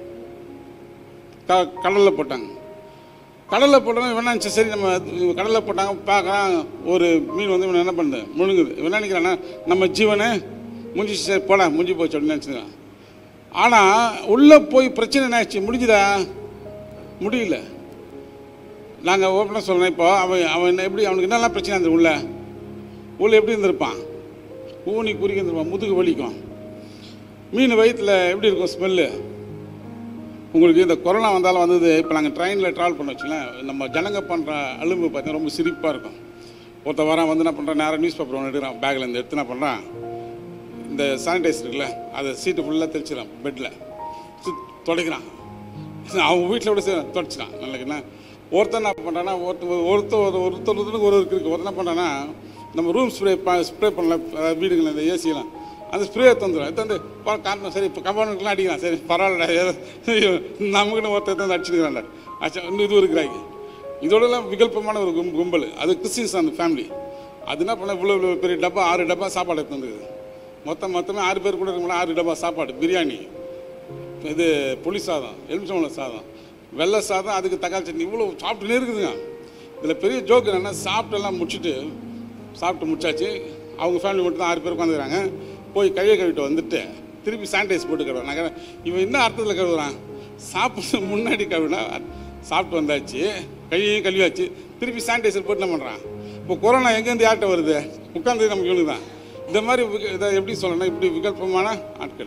க கடலில் போட்டாங்க. கடலில் போட்டோன்னா இவன் நினச்சி சரி நம்ம கடலில் போட்டாங்க பார்க்குறான். ஒரு மீன் வந்து இவன் என்ன பண்ணுது, முழுங்குது. இவன் நினைக்கிறான்னா நம்ம ஜீவனை முடிஞ்சு சரி போடா முடிஞ்சு போச்சு அப்படின்னு நினச்சிக்கிறான். ஆனால் உள்ளே போய் பிரச்சனை என்ன ஆச்சு, முடிஞ்சுதா, முடியல. நாங்கள் ஓப்பனாக சொல்கிறேன். இப்போ அவன் அவன் எப்படி அவனுக்கு என்னெல்லாம் பிரச்சனை இருந்தது, உள்ள உள்ள எப்படி இருந்திருப்பான், ஊனி குறிக்க இருந்திருப்பான், முதுகு வலிக்கும். மீன் வயிற்றில் எப்படி இருக்கும் ஸ்மெல்லு. உங்களுக்கு இந்த கொரோனா வந்தாலும் வந்தது. இப்போ நாங்கள் ட்ரெயினில் ட்ராவல் பண்ண வச்சுக்கலாம், நம்ம ஜனங்க பண்ணுற அலும்பு பார்த்தீங்கன்னா ரொம்ப சிரிப்பாக இருக்கும். ஒருத்த வாரம் வந்து என்ன பண்ணுறான், நேரம் நியூஸ் பேப்பர் ஒன்று எடுக்கிறான், பேக்கில் இருந்து எடுத்து என்ன பண்ணுறான், இந்த சானிடைசர் இருக்குல்ல அதை சீட்டு ஃபுல்லாக தெளிச்சிடறான், பெட்டில் துடைக்கிறான். அவன் வீட்டில் கூட சரி துடைச்சிடான். நல்லதுன்னா ஒருத்தர் என்ன பண்ணுறான்னா, ஒருத்தர் ஒருத்தர் ஒரு ஒருத்தருக்கு ஒரு இருக்குது. ஒருத்தர் என்ன பண்ணுறான்னா, நம்ம ரூம் ஸ்ப்ரே ஸ்ப்ரே பண்ணல வீடுகளில் இந்த ஏசியெல்லாம், அந்த ஸ்ப்ரே தந்துடும். எடுத்து வந்து காரணம் சரி இப்போ கம்பவுண்டுக்கெலாம் அடிக்கலாம், சரி பரவாயில்ல நமக்குன்னு ஒருத்தர் வந்து அடிச்சுக்கிறாங்க. ஆச்சா இன்னும் இது இருக்கிறாங்க. இதோடலாம் விகல்பமான ஒரு கும் கும்பல் அது கிறிஸ்டின்ஸ் அந்த ஃபேமிலி. அது என்ன பண்ண இவ்வளோ இவ்வளோ பெரிய டப்பா, ஆறு டப்பா சாப்பாடு எடுத்து வந்துருக்குது. மொத்தம் மொத்தமே ஆறு பேர் கூட இருக்கணும். ஆறு டப்பா சாப்பாடு, பிரியாணி, இது புளி சாதம், எலுமிச்சம்பழம் சாதம், வெள்ளை சாதம், அதுக்கு தக்காளி சட்னி, இவ்வளோ சாப்பிட்டுனே இருக்குதுங்க. இதில் பெரிய ஜோக்கு என்னென்னா, சாப்பிட்டெல்லாம் முடிச்சுட்டு சாப்பிட்டு முடிச்சாச்சு. அவங்க ஃபேமிலி மட்டும் தான் ஆறு பேர் உட்காந்துக்கிறாங்க. போய் கையை கழுவிட்டு வந்துட்டு திருப்பி சானிடைஸ் போட்டு கழுவுறான். நான் இவன் என்ன அர்த்தத்தில் கழுவுறான், சாப்பிட்டு முன்னாடி கழுவினா சாப்பிட்டு வந்தாச்சு, கையையும் கழுவியாச்சு, திருப்பி சானிடைசர் போட்டு என்ன பண்ணுறான். இப்போ கொரோனா எங்கேருந்து யார்கிட்ட வருது, உட்காந்து நமக்கு இவனுக்கு தான். இந்த மாதிரி இதை எப்படி சொல்லணும்னா, இப்படி விகல்பமான ஆட்கள்.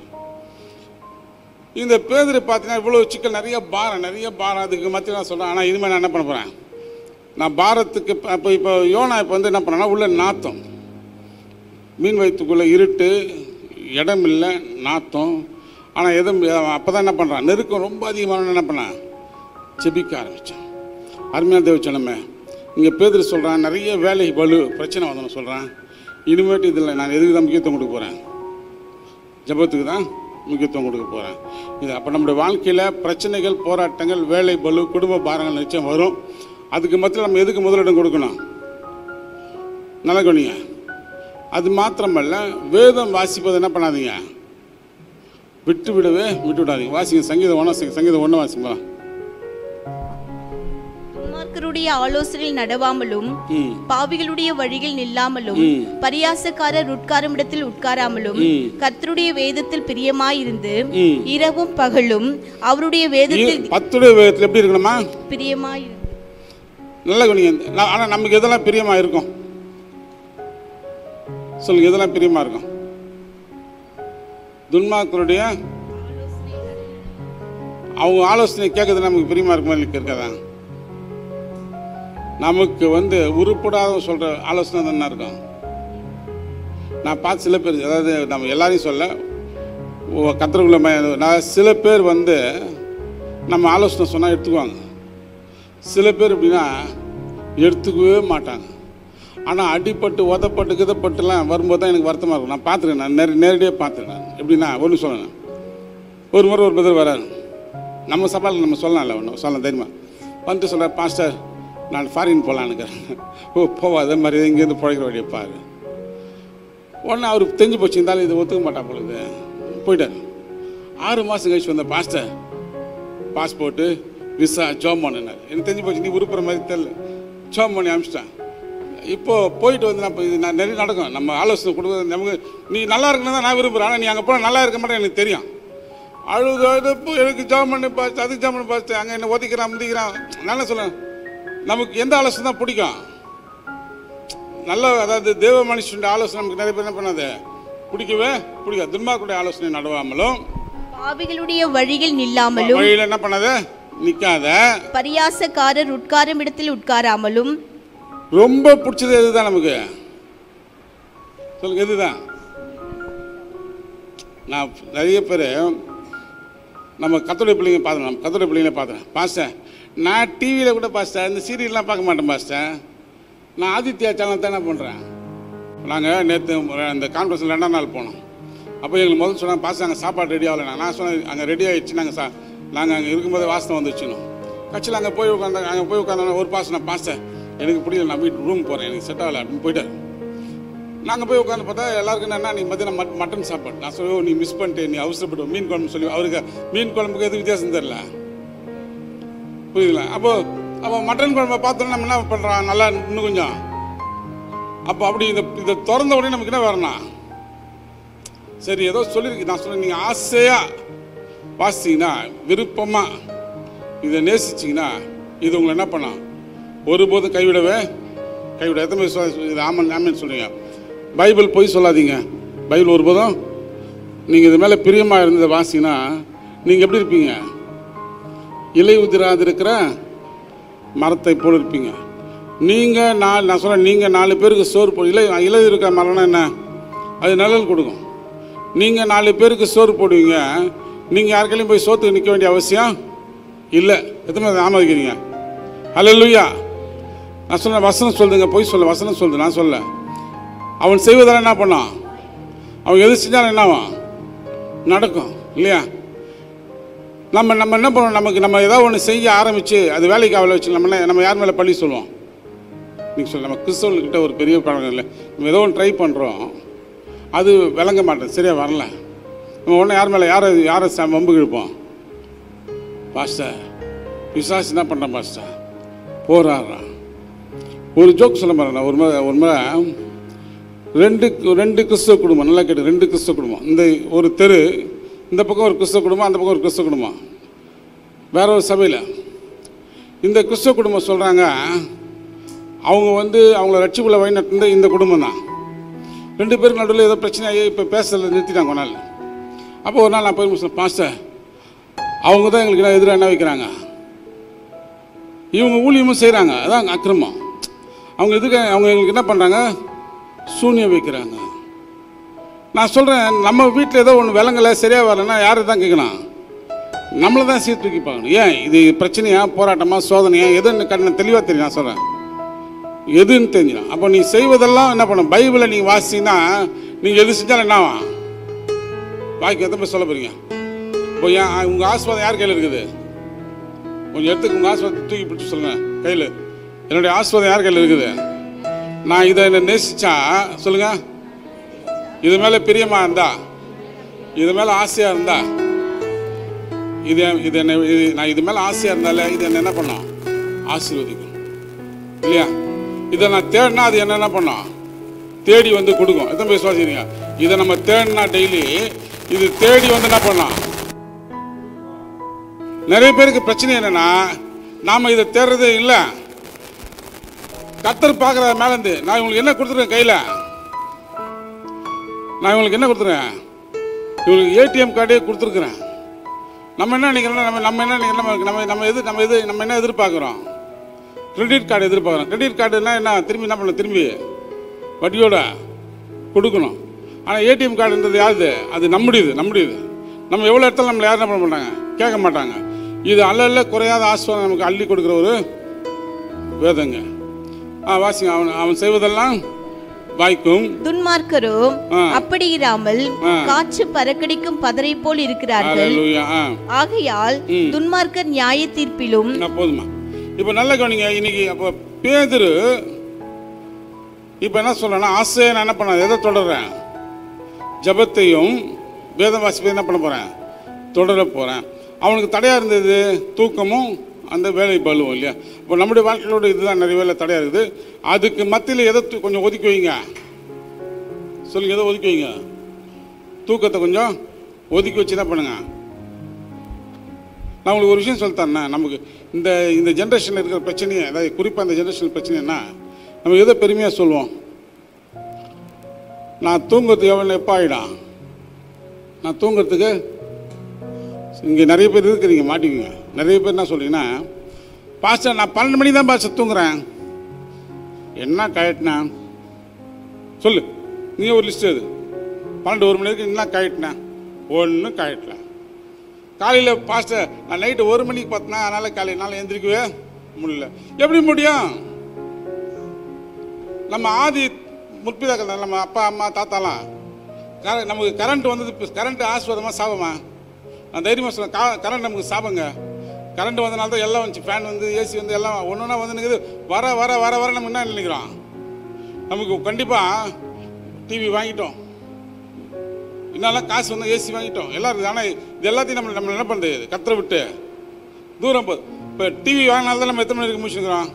இந்த பேதரை பார்த்தீங்கன்னா இவ்வளோ சிக்கல், நிறைய பாரம் நிறைய பாரம் அதுக்கு மத்திய நான் சொல்கிறேன். ஆனால் இனிமேல் நான் என்ன பண்ண போகிறேன், நான் பாரத்துக்கு இப்போ இப்போ யோனா இப்போ வந்து என்ன பண்ணேன்னா, உள்ள நாத்தம், மீன் வயிற்றுக்குள்ளே இருட்டு, இடம் இல்லை, நாத்தம். ஆனால் எதுவும் அப்போ தான் என்ன பண்ணுறான், நெருக்கம் ரொம்ப அதிகமான என்ன பண்ணான், செபிக்க ஆரம்பித்தான். அருமையான தேவச்சனமே, இங்கே பேதர் சொல்கிறான், நிறைய வேலை பளு பிரச்சனை வந்தோன்னு சொல்கிறான். இனிமேட்டு இதில் நான் எதுக்கு தான் முக்கியத்துவம் கொடுக்க போகிறேன், ஜபத்துக்கு தான் முக்கியத்துவம் கொடுக்க போகிறேன். இது அப்போ நம்முடைய வாழ்க்கையில் பிரச்சனைகள், போராட்டங்கள், வேலை பளு, குடும்ப பாரங்கள் நிச்சயம் வரும். அதுக்கு மத்தியில் நம்ம எதுக்கு முதலிடம் கொடுக்கணும், நல்ல கவனிங்க. அது மாத்திரமல்ல, வேதம் வாசிப்பது என்ன பண்ணாதீங்க, விட்டு விடவே விட்டு விடாதீங்க. வாசிங்க சங்கீதம் ஒன்றா சங்கீதம் ஒன்று வாசிங்களா. துன்மார்க்கருடைய ஆலோசனையில் நடவாமலும் பாவிகளுடைய வழியில் நில்லாமலும் பரியாசக்காரர் உட்காரும் இடத்தில் உட்காராமலும் கர்த்தருடைய வேதத்தில் பிரியமாயிருந்து இரவும் பகலும் அவருடைய வேதத்தில் பத்துடைய வேதத்தில் எப்படி இருக்கணுமா? பிரியமாயிருந்து. நல்ல கவனிங்க. ஆனால் நமக்கு எதெல்லாம் பிரியமா இருக்கும் சொல்லுங்க, எதெல்லாம் பிரியமா இருக்கும்? துன்மார்க்கருடைய அவங்க ஆலோசனை கேட்கறது நமக்கு பிரியமா இருக்குமா இருக்காதா? நமக்கு வந்து உருப்படாத சொல்ற ஆலோசனை தானே இருக்கும். நான் பார்த்து சில பேர், அதாவது நம்ம எல்லாரையும் சொல்ல கத்திரக்குள்ள நான் சில பேர் வந்து நம்ம ஆலோசனை சொன்னால் எடுத்துக்குவாங்க. சில பேர் எப்படின்னா எடுத்துக்கவே மாட்டாங்க. ஆனால் அடிப்பட்டு உதப்பட்டு கிதப்பட்டுலாம் வரும்போது தான் எனக்கு வருத்தமாக இருக்கும். நான் பார்த்துருக்கேன், நான் நேர நேரடியாக பார்த்துருக்கேன். எப்படின்னா ஒன்று சொல்லணும், ஒரு முறை ஒரு பிரதர் வராரு நம்ம சவால், நம்ம சொல்லலாம்ல ஒன்று சொல்லலாம் தைரியமா வந்துட்டு சொல்கிறார், பாஸ்டர் நான் ஃபாரின் போகலான்னுக்கிறேன். ஓ போவா, அதே மாதிரி இங்கேருந்து பிழைக்கிற வழியை பாரு. உடனே அவருக்கு தெரிஞ்சு போச்சு, இருந்தாலும் இதை ஒத்துக்க மாட்டா பொழுது போயிட்டார். ஆறு மாதம் கழிச்சு வந்த பாஸ்டர் பாஸ்போர்ட்டு விசா ஜாப் பண்ணினார். எனக்கு தெரிஞ்சு போச்சு, நீ உருப்புற மாதிரி தெரியல, ஜாப் பண்ணி அனுப்பிச்சிட்டேன். இப்போது போயிட்டு வந்து நான் இது நான் நிறைய நடக்கும். நம்ம ஆலோசனை கொடுக்குறது நமக்கு, நீ நல்லா இருக்கணும் தான் நான் விரும்புகிறேன், ஆனால் நீ அங்கே போனால் நல்லா இருக்க மாட்டேன் எனக்கு தெரியும். அழுது அழுதப்போ எனக்கு ஜாப் பண்ணி பார்த்து அதுக்கு ஜாப் பண்ணி பார்த்து அங்கே என்ன ஒதுக்கிறான் முந்திக்கிறான். நான் சொல்லேன், நமக்கு எந்த ஆலோசனை தான் பிடிக்கும்? நல்ல அதாவது தேவ மனுஷனுடைய ஆலோசனை நமக்கு நிறைய பேர் என்ன பண்ணாது, பிடிக்கவே பிடிக்காது. துன்மார்க்கருடைய ஆலோசனை நடவாமலும் பாவிகளுடைய வழியில் நில்லாமலும், வழியில் என்ன பண்ணாத நிற்காத, பரியாசக்காரர் உட்காரும் இடத்தில் உட்காராமலும். ரொம்ப பிடிச்சது எதுதான் நமக்கு சொல்லுங்க, எதுதான்? நான் நிறைய பேர் நம்ம கத்தோலிக்க பிள்ளைங்க பார்த்துறேன், நம்ம கத்தோலிக்க பிள்ளைங்கள பார்த்துறேன். பாஸ்டர் நான் டிவியில் கூட பாஸ்டர் இந்த சீரியல்லாம் பார்க்க மாட்டேன் பாஸ்டர், நான் ஆதித்யா சேனல் தான் என்ன பண்ணுறேன். நாங்கள் நேற்று அந்த கான்ஃபரன்ஸில் ரெண்டாம் நாள் போனோம். அப்போ எங்களுக்கு முதல்ல சொன்னாங்க, பாஸ்டர் அங்கே சாப்பாடு ரெடி ஆகலை. நான் சொன்னேன் அங்கே ரெடி ஆகிடுச்சு, நாங்கள் சா நாங்கள் அங்கே இருக்கும்போது வாசனை வந்துச்சுன்னு. கட்சியில் அங்கே போய் உட்காந்து அங்கே போய் உட்காந்தோன்னா ஒரு பாஸ்டர், நான் பாஸ்டர் எனக்கு பிடிக்கல, நான் வீட்டு ரூம் போகிறேன், எனக்கு செட் ஆகலை அப்படின்னு போயிட்டார். நாங்கள் போய் உட்காந்து பார்த்தா எல்லாருக்கும் என்னென்னா நீ மத்தியானம் மட் மட்டன் சாப்பாடு. நான் சொல்லுவோம், நீ மிஸ் பண்ணிட்டு நீ அவசரப்பட்டு மீன் குழம்பு சொல்லி அவருக்கு மீன் குழம்புக்கு எது வித்தியாசம் தெரில, புரியுதுங்களா? அப்போ அப்போ மட்டன் குழம்பை பார்த்தோன்னா நம்ம என்ன பண்ணுறோம், நல்லா இன்னும் கொஞ்சம். அப்போ அப்படி இந்த இதை திறந்த உடனே நமக்கு என்ன வரணும், சரி ஏதோ சொல்லியிருக்கு. நான் சொல்ல நீங்கள் ஆசையாக வாசிச்சிங்கன்னா, விருப்பமாக இதை நேசிச்சிங்கன்னா, இது உங்களை என்ன பண்ணலாம், ஒருபோதும் கைவிடவே கைவிட. எத்தனை இது ஆமன் ஆமன் சொல்லுவீங்க? பைபிள் போய் சொல்லாதீங்க. பைபிள் ஒருபோதும் நீங்கள் இது மேலே பிரியமாக இருந்ததை வாசிங்கன்னா நீங்கள் எப்படி இருப்பீங்க? இலை உதிராது இருக்கிற மரத்தை போல் இருப்பீங்க. நீங்கள் நாலு நான் சொல்கிறேன், நீங்கள் நாலு பேருக்கு சோறு போ இலை இலை இருக்கிற மரம்னா என்ன, அது நிழல் கொடுக்கும். நீங்கள் நாலு பேருக்கு சோறு போடுவீங்க, நீங்கள் யாருக்கையும் போய் சோத்துக்கு நிற்க வேண்டிய அவசியம் இல்லை. எத்தனை ஆமதிக்கிறீங்க? ஹல்லேலூயா. நான் சொல்ல வசனம் சொல்லுங்க, போய் சொல்ல வசனம் சொல்லுது, நான் சொல்ல. அவன் செய்வதால் என்ன பண்ணான், அவன் எது செஞ்சாலும் என்னவான் நடக்கும் இல்லையா? நம்ம நம்ம என்ன பண்ணுவோம், நமக்கு நம்ம ஏதாவது ஒன்று செய்ய ஆரம்பித்து அது வேலைக்கு அவளை வச்சு நம்ம நம்ம யார் மேலே பழி சொல்லுவோம்? நீங்கள் சொல்ல, நம்ம கிறிஸ்தவர்கிட்ட ஒரு பெரிய பழக்கம் இல்லை. நம்ம ஏதோ ஒன்று ட்ரை பண்ணுறோம், அது விளங்க மாட்டேன், சரியாக வரல. நம்ம ஒன்று யார் மேலே யாரை யாரை வம்பு இழுப்போம்? பாஸ்டர் பிசாசு என்ன பண்ணுறான் பாஸ்டர், போராடுறான். ஒரு ஜோக் சொல்ல மாட்டேன். ஒரு முறை ஒரு முறை ரெண்டு ரெண்டு கிறிஸ்தவ குடும்பம், நல்லா கேட்டு, ரெண்டு கிறிஸ்தவ குடும்பம். இந்த ஒரு தெரு, இந்த பக்கம் ஒரு கிறிஸ்தவ குடும்பம், அந்த பக்கம் ஒரு கிறிஸ்தவ குடும்பம், வேற ஒரு சபையில். இந்த கிறிஸ்தவ குடும்பம் சொல்கிறாங்க, அவங்க வந்து அவங்கள ரட்சிப்புள்ள வழிநடந்து இந்த குடும்பம் தான். ரெண்டு பேருக்கு நடுவில் ஏதோ பிரச்சனையாகி இப்போ பேசுறதுல நிறுத்திட்டாங்க ஒரு நாள். அப்போ ஒரு நாள் நான் போய் சொன்னேன், பாஸ்டர் அவங்க தான் எங்களுக்கு எதிராக என்ன வைக்கிறாங்க, இவங்க ஊழியமும் செய்கிறாங்க, அதான் அக்கிரமம். அவங்க எதுக்கு அவங்க எங்களுக்கு என்ன பண்ணுறாங்க, சூனியம் வைக்கிறாங்க. நான் சொல்கிறேன், நம்ம வீட்டில் ஏதோ ஒன்று விலங்கலை சரியாக வரலைன்னா யாரை தான் கேட்கணும், நம்மளை தான் சீர்தூக்கி பார்க்கணும். ஏன் இது பிரச்சனையா, போராட்டமா, சோதனையா, எதுன்னு கண்ண தெளிவாக தெரியும். நான் சொல்கிறேன் எதுன்னு தெரிஞ்சிடும். அப்போ நீ செய்வதெல்லாம் என்ன பண்ணும், பைபிளை நீங்கள் வாசிங்கன்னா நீங்கள் எது செஞ்சாலும் என்னவா பாக்கி எத்தனை பேர் சொல்ல போகிறீங்க? இப்போ ஏன் உங்கள் ஆஸ்வாதம் யார் கையில் இருக்குது? கொஞ்சம் எடுத்துக்கு உங்கள் ஆஸ்வாதத்தை தூக்கி பிடிச்சி சொல்லுங்கள் கையில். என்னுடைய ஆஸ்வாதம் யார் கையில் இருக்குது? நான் இதை என்ன நேசிச்சா சொல்லுங்க, இது மேலே பிரியமா இருந்தா இது மேலே ஆசையாக இருந்தா இது இது என்ன இது நான் இது மேலே ஆசையாக இருந்தாலே இது என்ன என்ன பண்ணோம்? ஆசீர்வதிக்கும் இல்லையா? இதை நான் தேடினா அது என்ன என்ன பண்ணோம்? தேடி வந்து கொடுக்கும். எத்தனை பேர் விசுவாசிக்கிறீங்க? இதை நம்ம தேடினா டெய்லி இது தேடி வந்து என்ன பண்ணோம்? நிறைய பேருக்கு பிரச்சனை என்னன்னா, நாம இதை தேடுறதே இல்லை. கர்த்தர் பார்க்குற மேலேருந்து நான் இவங்களுக்கு என்ன கொடுத்துருக்கேன்? கையில் நான் இவங்களுக்கு என்ன கொடுத்துருக்கேன்? இவங்களுக்கு ஏடிஎம் கார்டே கொடுத்துருக்குறேன். நம்ம என்ன நினைக்கிறோம்? நம்ம நம்ம என்ன நினைக்கிறோம்? நம்ம நம்ம எது நம்ம எது நம்ம என்ன எதிர்பார்க்குறோம்? கிரெடிட் கார்டு எதிர்பார்க்குறோம். கிரெடிட் கார்டுனா என்ன? திரும்பி என்ன பண்ணணும்? திரும்பி வட்டியோட கொடுக்கணும். ஆனால் ஏடிஎம் கார்டுன்றது யாருது? அது நம்முடையது. நம்முடையது நம்ம எவ்வளோ இடத்துல நம்மளை யாரும் என்ன பண்ண மாட்டாங்க? கேட்க மாட்டாங்க. இது அல்ல அல்ல குறையாத ஆசீர்வாதம் நமக்கு அள்ளி கொடுக்குற ஒரு வேதங்க. ஆ வாசிங்க. அவன் அவன் செய்வதெல்லாம் வாய்க்கும். துன்மார்க்கரோ அப்படி இராமல் காற்று பறக்கடிக்கும் பதரை போல் இருக்கிறார்கள். ஆகையால் துன்மார்க்கர் நியாய தீர்ப்பிலும். போதுமா? இப்போ நல்ல கவனிங்க. இன்னைக்கு அப்போ பேதுரு இப்போ என்ன சொல்றேன்னா, ஆசையை நான் என்ன பண்ண எதை தொடர்றேன்? ஜபத்தையும் வேதம் வாசிப்பை என்ன பண்ண போறேன்? தொடர போறேன். அவனுக்கு தடையா இருந்தது தூக்கமும் அந்த வேலை பலுவும் இல்லையா? இப்போ நம்முடைய வாழ்க்கையோட இதுதான் நிறைய வேலை தடையா இருக்குது. அதுக்கு மத்தியில் எதை கொஞ்சம் ஒதுக்கி வைங்க சொல்லுங்க. எதை ஒதுக்கி வைங்க? தூக்கத்தை கொஞ்சம் ஒதுக்கி வச்சு என்ன பண்ணுங்க. நான் உங்களுக்கு ஒரு விஷயம் சொல்லித்தரேன்னா, நமக்கு இந்த இந்த ஜென்ரேஷனில் இருக்கிற பிரச்சனையே, அதாவது குறிப்பாக இந்த ஜென்ரேஷன் பிரச்சனைனா, நம்ம எதை பெருமையாக சொல்லுவோம்? நான் தூங்குறதுக்கு எவ்வளோ எப்போ ஆகிடும்? நான் தூங்குறதுக்கு இங்கே நிறைய பேர் இருக்கிறீங்க, மாட்டிக்குங்க. நிறைய பேர் என்ன சொல்கிறீங்கன்னா, பாஸ்டர் நான் பன்னெண்டு மணி தான் பாஸ்டர் தூங்குறேன். என்ன கயட்டினா சொல்லு. நீ ஒரு லிஸ்ட் எது? பன்னெண்டு ஒரு மணி வரைக்கும் என்ன கயட்டினேன்? ஒன்றும் கயட்டல. காலையில் பாஸ்டர் நான் நைட்டு ஒரு மணிக்கு பார்த்தேன்னா, அதனால் காலையில் என்னால் எந்திரிக்கவே முடியல. எப்படி முடியும்? நம்ம ஆதி முற்பிதாக்கள், நம்ம அப்பா அம்மா தாத்தாலாம் கர நமக்கு கரண்ட் வந்தது. கரண்ட் ஆசீர்வாதமாக சாபமா? நான் தைரியமாக சொல்லுவேன், கா கரண்ட் நமக்கு சாபங்க. கரண்ட் வந்தனால தான் எல்லாம் வந்துச்சு. ஃபேன் வந்து, ஏசி வந்து, எல்லாம் ஒன்று ஒன்றா வந்து நிற்குது. வர வர வர வர நம்ம என்ன நினைக்கிறோம்? நமக்கு கண்டிப்பாக டிவி வாங்கிட்டோம், இன்னும் காசு வந்து ஏசி வாங்கிட்டோம், எல்லாம் இருக்குது. ஆனால் இது எல்லாத்தையும் நம்ம நம்ம என்ன பண்ணுறது? கத்தரை விட்டு தூரம் போகுது. இப்போ டிவி வாங்கினால தான் நம்ம எத்தனை மணி வரைக்கும் முடிச்சுக்கிறோம்?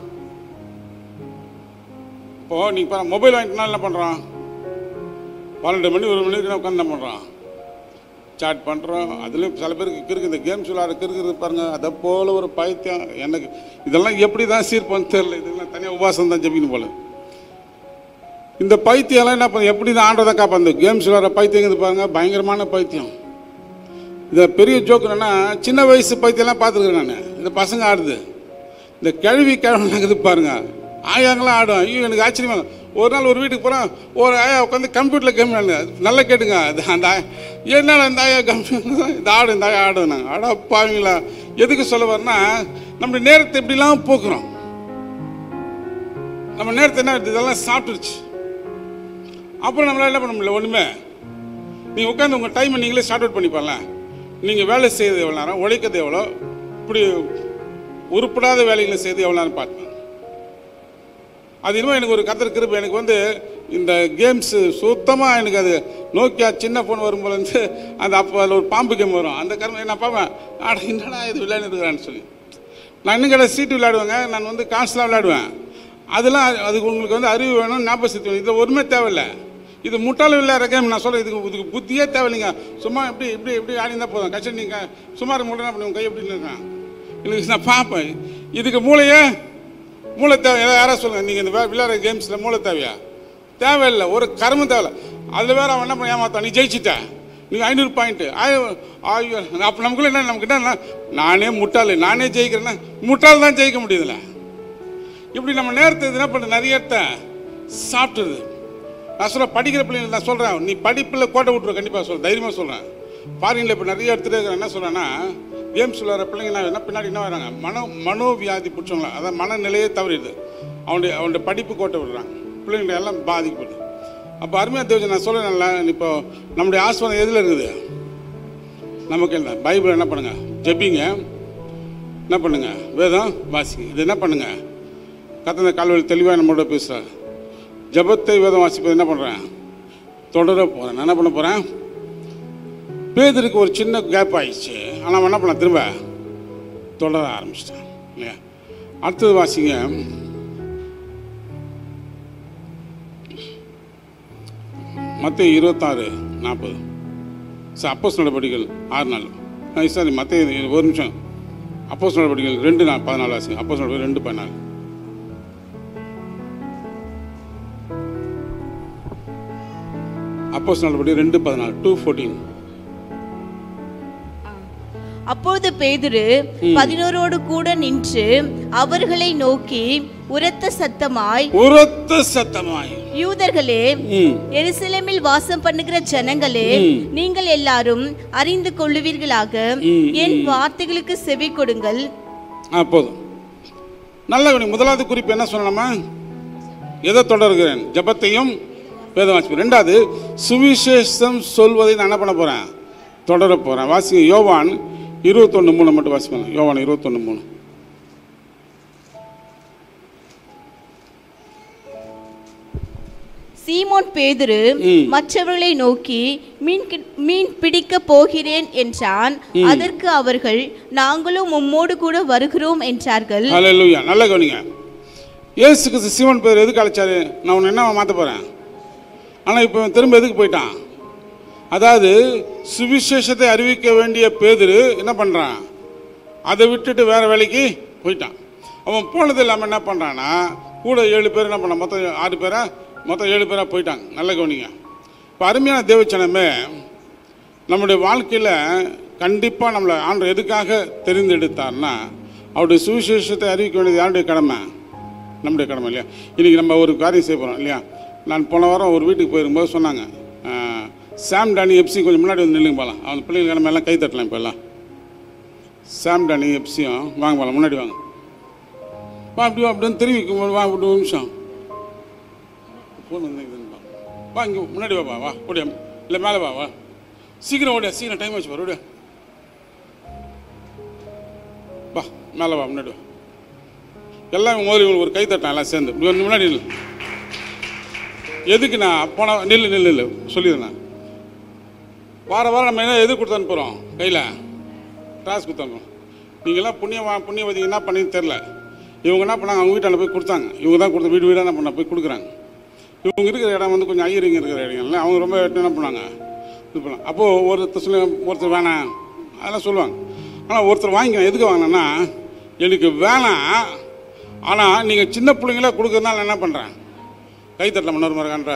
இப்போது நீங்கள் பாருங்கள், மொபைல் வாங்கிட்டனால என்ன பண்ணுறோம்? பன்னெண்டு மணி ஒரு மணி வரைக்கும் உட்காந்து என்ன பண்ணுறோம்? சாட் பண்ணுறோம். அதுலேயும் சில பேருக்கு கிருக்கு, இந்த கேம்ஸ் விளாட கிருக்கு பாருங்கள். அதை போல் ஒரு பைத்தியம். எனக்கு இதெல்லாம் எப்படி தான் சீர்ப்பான்னு தெரியல. இதெல்லாம் தனியாக உபாசம் தான் ஜெபிக்கணும் போல. இந்த பைத்தியம்லாம் என்ன பண்ண எப்படி தான் ஆண்டதை காப்பா? அந்த கேம்ஸ் விளாட பைத்தியங்கிறது பாருங்கள், பயங்கரமான பைத்தியம். இந்த பெரிய ஜோக்கு என்னன்னா, சின்ன வயசு பைத்தியம்லாம் பார்த்துருக்கேன் நான். இந்த பசங்க ஆடுது, இந்த கிழவி கிழமைக்குது பாருங்க, ஆயாங்களாம் ஆடும். ஐயோ எனக்கு ஆச்சரியமாக. ஒரு நாள் ஒரு வீட்டுக்கு போகிறோம், ஒரு ஆயா உட்காந்து கம்ப்யூட்டரில் கேம் விளாடுங்க. நல்லா கேட்டுங்க. அது அந்த ஆயா என்னால் அந்த ஆயா கம்ப்யூட்டர் இந்த ஆடு இந்த ஆயா ஆடும். நாங்கள் ஆடா பாவீங்களா? எதுக்கு சொல்ல வரேன்னா, நம்ம நேரத்தை எப்படிலாம் போக்குறோம். நம்ம நேரத்தை என்ன இதெல்லாம் சாப்பிட்டுருச்சு. அப்புறம் நம்மளால் என்ன பண்ண முடியல ஒன்றுமே. நீங்கள் உட்காந்து உங்கள் டைமை நீங்களே ஷார்ட் அவுட் பண்ணிப்பாங்கள. நீங்கள் வேலை செய்கிறது எவ்வளோ நேரம், உழைக்கிறது எவ்வளோ, இப்படி உருப்படாத வேலைகளை செய்து எவ்வளோ நேரம் பார்ப்பேன். அது இன்னும் எனக்கு ஒரு கத்தர் கிருபை. எனக்கு வந்து இந்த கேம்ஸு சுத்தமாக எனக்கு அது நோக்கியா சின்ன ஃபோன் வரும்போது வந்து அந்த அப்போ அதில் ஒரு பாம்பு கேம் வரும். அந்த கருமை நான் பார்ப்பேன், ஆட என்னடா இது விளையாண்டுருக்கிறான்னு சொல்லி. நான் இன்னும் கடை சீட்டு விளையாடுவேங்க. நான் வந்து காசுலாம் விளையாடுவேன். அதெல்லாம் அதுக்கு உங்களுக்கு வந்து அறிவு வேணும், ஞாபகம் சக்தி வேணும். இது ஒருமே தேவையில்லை. இது முட்டாள விளையாடுற கேம். நான் சொல்கிறேன், இதுக்கு இதுக்கு புத்தியே தேவையில்லைங்க. சும்மா எப்படி இப்படி எப்படி ஆடினா போதும். கஷ்டம் நீங்கள் சுமார் மூட்டை என்ன பண்ணுவோம், கை எப்படி இருக்கேன் எனக்கு நான் பார்ப்பேன். இதுக்கு மூளையே மூளை தேவை. ஏதாவது யாராவது சொல்லுங்கள், நீங்கள் இந்த விளையாடுற கேம்ஸில் மூளை தேவையா? தேவையில்லை. ஒரு கருமம் தேவையில்லை. அதில் வேறு அவன் என்ன பண்ண ஏமாத்தான், நீ ஜெயிச்சிட்ட, நீங்கள் ஐநூறு பாயிண்ட்டு ஆயிரம் ஆயோ. அப்போ நமக்குள்ள என்ன நமக்கு என்ன, நானே முட்டாள், நானே ஜெயிக்கிறேன்னா முட்டாள் தான் ஜெயிக்க முடியுதுல்ல. இப்படி நம்ம நேரத்தை என்ன பண்ண நிறைய சாப்பிட்டுருது. நான் சொல்கிறேன், படிக்கிற பிள்ளைங்க நான் சொல்கிறேன், நீ படிப்பில் கோட்டை விட்டுரு. கண்டிப்பாக சொல்கிறேன், தைரியமாக சொல்கிறேன். ஃபாரினில் இப்போ நிறைய எடுத்துகிட்டே இருக்கிறேன். என்ன சொல்கிறேன்னா, கேம்ஸ் விளையாடுற பிள்ளைங்க நான் என்ன பின்னாடி என்ன வராங்க, மனோ மனோவியாதி பிடிச்சவங்களா, அதான் மனநிலையே தவறிடுது. அவனுடைய அவனுடைய படிப்பு கோட்டை விடுறாங்க. பிள்ளைங்க எல்லாம் பாதிக்கப்படுது. அப்போ அருமையாக தேவஜன் நான் சொல்கிறேன்ல, இப்போ நம்முடைய ஆஸ்வாதம் எதில் இருக்குது? நமக்கு என்ன பைபிள் என்ன பண்ணுங்க, ஜெபிங்க, என்ன பண்ணுங்க, வேதம் வாசிங்க. இது என்ன பண்ணுங்க, கத்தனை கால்வழி தெளிவாக நம்மளோட பேசுகிறார். ஜபத்தை வேதம் வாசிப்பது என்ன பண்ணுறேன், தொடர போகிறேன். நான் என்ன பண்ண போகிறேன், பேதுருக்கு ஒரு சின்ன கேப் ஆயிடுச்சு. ஆனால் அவன் என்ன பண்ண திரும்ப தொடர ஆரம்பிச்சிட்டான் இல்லையா? அடுத்தது வாசிங்க, மத்தேயு இருபத்தாறு நாற்பது. சார் அப்போஸ்தலர் நடவடிக்கைகள் ஆறு நாள் சாரி மத்தேயு ஒரு நிமிஷம். அப்போஸ்தலர் நடவடிக்கைகள் ரெண்டு நாள் பதினாலு வாசிங்க. அப்போஸ்தலர் நடவடிக்கைகள் ரெண்டு பதினாலு. அப்போஸ்தலர் நடவடிக்கைகள் ரெண்டு பதினாலு டூ ஃபோர்டீன். அப்பொழுது பேதுரு பதினோரோடு கூட நின்று அவர்களை நோக்கி உரத்த சத்தமாய் உரத்த சத்தமாய் யூதர்களே, எருசலேமில் வாசம் பண்ணுகிற ஜனங்களே, நீங்கள் எல்லாரும் அறிந்து கொள்ளுவீர்களாக என் வார்த்தைகளுக்கு செவி கொடுங்கள். போதும். நல்ல முதலாவது குறிப்பு என்ன சொல்லணுமா? எதை தொடர்கிறேன்? ஜபத்தையும் வேத வாசிப்பு. ரெண்டாவது சுவிசேஷம் சொல்வதை நான் என்ன பண்ண போறேன்? தொடர போறேன். வாசிங்க யோவான் இருபத்தொன்னு மூணு மட்டும் வாசிப்பாங்க. யோவான் இருபத்தொன்னு மூணு. சீமோன் பேதுரு மற்றவர்களை நோக்கி மீன் மீன் பிடிக்க போகிறேன் என்றான். அதற்கு அவர்கள் நாங்களும் உம்மோடு கூட வருகிறோம் என்றார்கள். ஹல்லேலூயா. நல்ல கவனிங்க. இயேசு கிறிஸ்து சீமோன் பேதுரு எதுக்கு அழைச்சாரு? நான் உன்னை என்ன மாற்ற போறேன். ஆனால் இப்போ திரும்ப எதுக்கு போயிட்டான்? அதாவது சுவிசேஷத்தை அறிவிக்க வேண்டிய பேதுரு என்ன பண்ணுறான்? அதை விட்டுட்டு வேற வேலைக்கு போயிட்டான். அவன் போனது இல்லாமல் என்ன பண்ணுறான்னா கூட ஏழு பேர் என்ன பண்ணான்? மொத்தம் ஆறு பேரா மொத்தம் ஏழு பேராக போயிட்டாங்க. நல்ல கவனிங்க. இப்போ அருமையான தேவச்சனமே, நம்முடைய வாழ்க்கையில் கண்டிப்பாக நம்மளை ஆண்டவர் எதுக்காக தெரிந்தெடுத்தார்னா அவருடைய சுவிசேஷத்தை அறிவிக்க வேண்டியது யாருடைய கடமை? நம்முடைய கடமை இல்லையா? இன்றைக்கி நம்ம ஒரு காரியம் செய்ய போகிறோம் இல்லையா? நான் போன வாரம் ஒரு வீட்டுக்கு போயிருக்கும்போது சொன்னாங்க, சாம் டானி எப்சி கொஞ்சம் முன்னாடி வந்து நில்லுங்க போகலாம், அவன் பிள்ளைங்க நம்ம எல்லாம் கை தட்டலாம். இப்போ எல்லாம் சாம் டானி எப்சியும் வாங்க போகலாம், முன்னாடி வாங்க வா. அப்படி அப்படி வந்து திரும்பி வா, அப்படி ஒரு நிமிஷம் ஃபோன் வந்து வா, இங்கே முன்னாடி வாப்பா, வா ஓடியா, இல்லை மேலே வா, வா சீக்கிரம் ஓடியா, சீக்கிரம் டைம் ஆச்சு பாரு, ஓடியா வா, மேலே வா, முன்னாடி வா. எல்லாம் முதல்ல இவங்களுக்கு ஒரு கை தட்டான் எல்லாம் சேர்ந்து முன்னாடி இல்லை. எதுக்கு நான் போன நில்லு நில்லு இல்லை சொல்லிடுறேன். வார வாரம் நம்ம என்ன எது கொடுத்து அனுப்புகிறோம்? கையில் டாஸ் கொடுத்து அனுப்புகிறோம். நீங்கள்லாம் புண்ணியவா புண்ணியவதி என்ன பண்ணின்னு தெரில. இவங்க என்ன பண்ணாங்க, அவங்க வீட்டாண்ட போய் கொடுத்தாங்க. இவங்க தான் கொடுத்த வீடு வீடாக என்ன பண்ண போய் கொடுக்குறாங்க. இவங்க இருக்கிற இடம் வந்து கொஞ்சம் ஐயரிங்க இருக்கிற இடங்கள்ல அவங்க ரொம்ப என்ன பண்ணாங்க இது பண்ணாங்க. அப்போது ஒருத்தர் சொல்லி ஒருத்தர் வேணாம் அதெல்லாம் சொல்லுவாங்க. ஆனால் ஒருத்தர் வாங்கிக்கலாம். எதுக்கு வாங்கினேன்னா, எனக்கு வேணாம், ஆனால் நீங்கள் சின்ன பிள்ளைங்களா கொடுக்குறதுனால என்ன பண்ணுறேன், கைத்தட்டல மன்னர் மரகான்ற.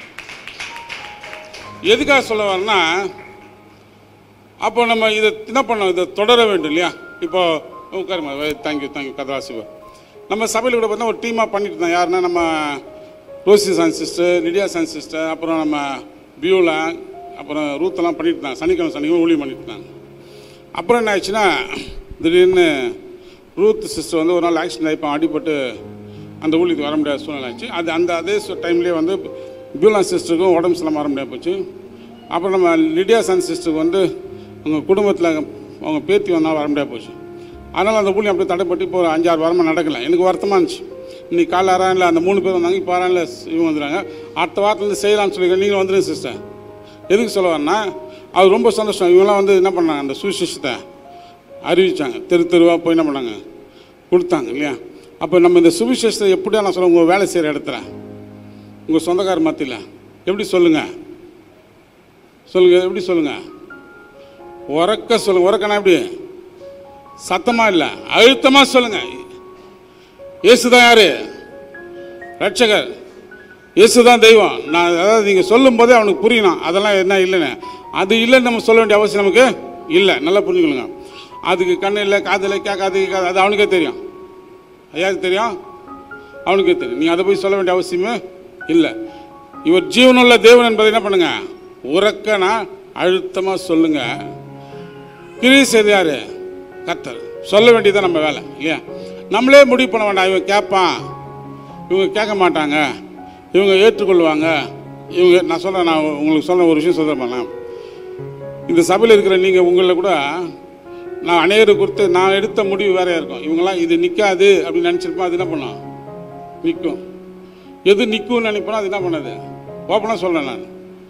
எதுக்காக சொல்ல வரேன்னா, அப்போ நம்ம இதை என்ன பண்ணோம், இதை தொடர வேண்டும் இல்லையா? இப்போ உட்காருமா, தேங்க்யூ தேங்க்யூ கதராசிவா. நம்ம சபையில் கூட பார்த்தா ஒரு டீமாக பண்ணிட்டு இருந்தோம். யாருன்னா நம்ம ரோசி சான் சிஸ்டர், லிடியா சான் சிஸ்டர், அப்புறம் நம்ம பியூலா, அப்புறம் ரூத்தெல்லாம் பண்ணிட்டு இருந்தாங்க. சனிக்கிழமை சனிக்கிழமை ஊழியம் பண்ணிட்டு இருந்தாங்க. அப்புறம் என்ன ஆயிடுச்சுன்னா, திடீர்னு ரூத் சிஸ்டர் வந்து ஒரு நாள் ஆக்சிடென்ட் ஆகி அடிபட்டு அந்த ஊழியத்துக்கு வர முடியாத சூழ்நிலை ஆச்சு. அது அந்த அதே டைம்லேயே வந்து பியூலா சிஸ்டருக்கும் உடம்பு சில வர முடியாது போச்சு. அப்புறம் நம்ம லிடியா சான் சிஸ்டருக்கு வந்து அவங்க குடும்பத்தில் அவங்க பேத்தி வந்தால் வர முடியாது போச்சு. அதனால் அந்த ஊழியம் அப்படியே தடைப்பட்டு இப்போ ஒரு அஞ்சாறு வாரமாக நடக்கலை. எனக்கு வருத்தமாக இருந்துச்சு. இன்றைக்கி காலைல ஆறானில் அந்த மூணு பேர் வந்தாங்க, இப்போ ஆறானில் இவங்க வந்துடுறாங்க. அடுத்த வாரத்துலேருந்து செய்யலாம்னு சொல்லியிருக்கேன். நீங்களும் வந்துடுங்க சிஸ்டர். எதுக்கு சொல்ல வரேன்னா, அது ரொம்ப சந்தோஷம். இவங்களாம் வந்து என்ன பண்ணாங்க, அந்த சுவிசேஷத்தை அறிவித்தாங்க. தெரு தெருவாக போய் என்ன பண்ணாங்க, கொடுத்தாங்க இல்லையா? அப்போ நம்ம இந்த சுவிசேஷத்தை எப்படியா நான் சொல்ல, உங்கள் வேலை செய்கிற இடத்துல உங்கள் சொந்தக்கார மத்தியில் எப்படி சொல்லுங்கள் சொல்லுங்கள் எப்படி சொல்லுங்கள் உறக்க சொல்லுங்கள். உறக்கனா எப்படி? சத்தமாக இல்லை, அழுத்தமாக சொல்லுங்கள். இயேசுதான் யாரு? ரட்சகர். இயேசுதான் தெய்வம். நான் அதாவது நீங்கள் சொல்லும் போதே அவனுக்கு புரியணும் அதெல்லாம் என்ன இல்லைன்னு. அது இல்லைன்னு நம்ம சொல்ல வேண்டிய அவசியம் நமக்கு இல்லை. நல்லா புரிஞ்சுக்கொள்ளுங்க. அதுக்கு கண்ணு இல்லை, காது இல்லை, கேட்காது கேட்காது, அது அவனுக்கே தெரியும். ஐயாவுக்கு தெரியும், அவனுக்கே தெரியும். நீங்கள் அதை போய் சொல்ல வேண்டிய அவசியமே இல்லை. இவர் ஜீவனுள்ள தேவன் என்பதை என்ன பண்ணுங்க, உறக்கனா அழுத்தமாக சொல்லுங்க. கிரியை செய்து யாரு? கர்த்தர். சொல்ல வேண்டியதான் நம்ம வேலை இல்லையா? நம்மளே முடிவு பண்ண வேண்டாம். இவங்க கேட்பான், இவங்க கேட்க மாட்டாங்க, இவங்க ஏற்றுக்கொள்வாங்க, இவங்க நான் சொல்கிறேன். நான் உங்களுக்கு சொல்ல ஒரு விஷயம் சொல்கிறேன். இந்த சபையில் இருக்கிற நீங்கள் உங்களில் கூட நான் அநேகரை குறித்து நான் எடுத்த முடிவு வேறையாக இருக்கும். இவங்கெல்லாம் இது நிற்காது அப்படின்னு நினச்சிருப்போம். அது என்ன பண்ணும், நிற்கும். எது நிற்கும்னு நினைப்போம், அது என்ன பண்ணாது. ஓப்பனாக சொல்கிறேன் நான்.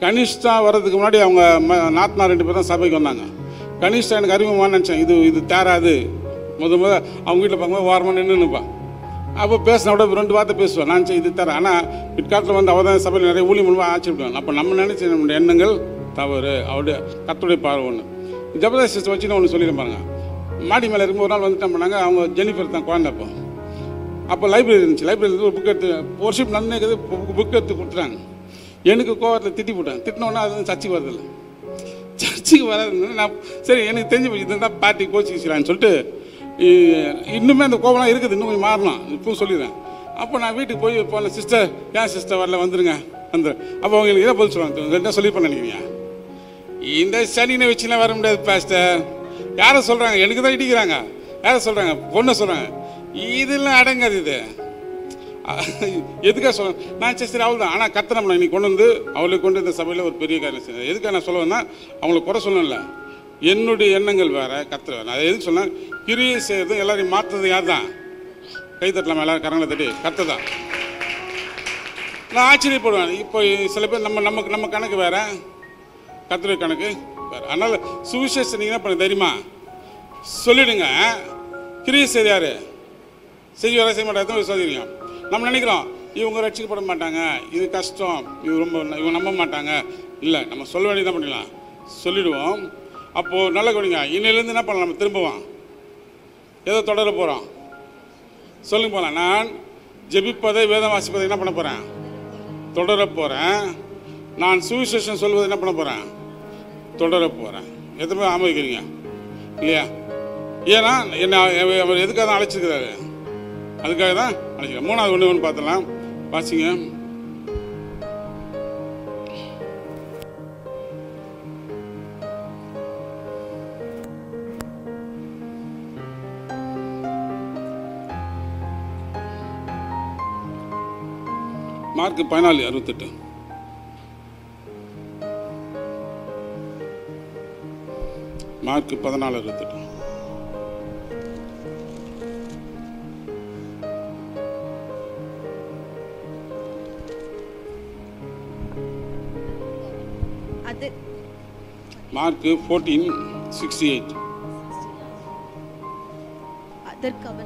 கனிஷ்டா வர்றதுக்கு முன்னாடி அவங்க ம நாத்தனா ரெண்டு பேரும் தான் சபைக்கு வந்தாங்க. கனிஷ்டா எனக்கு அறிமுகமானு நினச்சேன். இது இது தேராது. முத முத அவங்க வீட்டில் பார்க்கும்போது ஓரமாக நின்று நின்றுப்பான். அப்போ பேசின விட ரெண்டு வார்த்தை பேசுவேன். நான் சரி இது தரேன். ஆனால் பிற்காலத்தில் வந்து அவள் தான் சபையில் நிறைய ஊழியம் மூலமாக ஆச்சரிப்படுவேன். அப்போ நம்ம நினச்சி நம்மளுடைய எண்ணங்கள் தவறு, அவருடைய கர்த்தருடைய பார்வை ஒன்று. ஜெபதாஸ் சிஸ்டர் வச்சு நான் ஒன்று சொல்லிட்டு பாருங்க. மாடி மேலே இருக்கும்போது ஒரு நாள் வந்துட்டு பண்ணாங்க. அவங்க ஜெனிஃபர் தான் குழந்தை. அப்போ அப்போ லைப்ரரி இருந்துச்சு. லைப்ரரியிலேருந்து ஒரு புக் எடுத்து ஒர்ஷிப் நடந்துக்குது. புக் எடுத்து கொடுத்துட்டாங்க. எனக்கு கோவத்தில் திட்டி போட்டேன். திட்டினோன்னா அது சர்ச்சுக்கு வரதில்லை. சர்ச்சுக்கு வராது. நான் சரி எனக்கு தெரிஞ்சு போச்சு இதுதான் பார்ட்டி கோச்சிக்கிறான்னு சொல்லிட்டு இன்னுமே அந்த கோபம்லாம் இருக்குது. இன்னும் கொஞ்சம் மாறலாம். இப்பவும் சொல்லிடுறேன். அப்போ நான் வீட்டுக்கு போய் போனேன். சிஸ்டர் ஏன் சிஸ்டர் வரல வந்துருங்க வந்துரு. அப்போ அவங்களுக்கு இதை பதில் சொல்லுவாங்க. என்ன சொல்லியிருப்பேன் நினைக்கிறீங்க? இந்த சனினை வச்சுலாம் வர முடியாது பாஸ்டர். யாரை சொல்கிறாங்க? எனக்கு தான் இடிக்கிறாங்க. யாரை சொல்கிறாங்க? பொண்ணை சொல்கிறாங்க. இதெல்லாம் அடங்காது. இது எதுக்காக சொல்ல நான் சரி சரி அவள் தான். ஆனால் கர்த்தர் நம்மளை இன்னைக்கு கொண்டு வந்து அவளை கொண்டு இந்த சபையில் ஒரு பெரிய காரியம் செய்யணும். எதுக்காக நான் சொல்லுவேன்னா அவங்கள குறை சொல்லணும்ல. என்னுடைய எண்ணங்கள் வேறு, கர்த்தர் வேறு. அதை எதுக்கு சொன்னேன்? கிரியை செய்கிறது எல்லாரையும் மாற்றுறது யார் தான்? கைத்தட்டலாம் எல்லாரும் கரங்களை தட்டி கர்த்தர் தான். நான் ஆச்சரியப்படுவேன். இப்போ சில பேர் நம்ம நமக்கு நம்ம கணக்கு வேறு, கர்த்தருடைய கணக்கு வேறு. அதனால் சுவிசேஷம் நீங்கள் என்ன பண்ண தெரியுமா சொல்லிவிடுங்க. கிரியை செய்து யார் செய்ய வர செய்ய மாட்டாங்க சொல்லிடுங்க. நம்ம நினைக்கிறோம் இவங்க ரட்சிக்கப்பட மாட்டாங்க, இது கஷ்டம், இது ரொம்ப இவங்க நம்ப மாட்டாங்க. இல்லை, நம்ம சொல்ல வேண்டியதான் பண்ணிடலாம், சொல்லிவிடுவோம். அப்போது நல்ல கவனிங்க. இன்னிலேருந்து என்ன பண்ணலாம்? நம்ம திரும்புவோம் ஏதோ தொடர போகிறோம். சொல்லுங்க போகலாம். நான் ஜெபிப்பதை வேதம் வாசிப்பதை என்ன பண்ண போகிறேன்? தொடர போகிறேன். நான் சுவிசேஷம் சொல்வதை என்ன பண்ண போகிறேன்? தொடர போகிறேன். எத்தனை பேர் ஆமதிக்கிறீங்க இல்லையா? ஏன்னா என்ன அவர் எதுக்காக தான் அழைச்சிருக்கிறாரு? அதுக்காக தான் அழைச்சிக்கிறேன். மூணாவது ஒன்று ஒன்று பார்த்தலாம். வாசிங்க. மார்க் பதினாலு அறுபத்தெட்டு. மார்க் பதினாலு அறுபத்தெட்டு. மார்க் பதினான்கு அறுபத்தி எட்டு. அதற்கு அவன்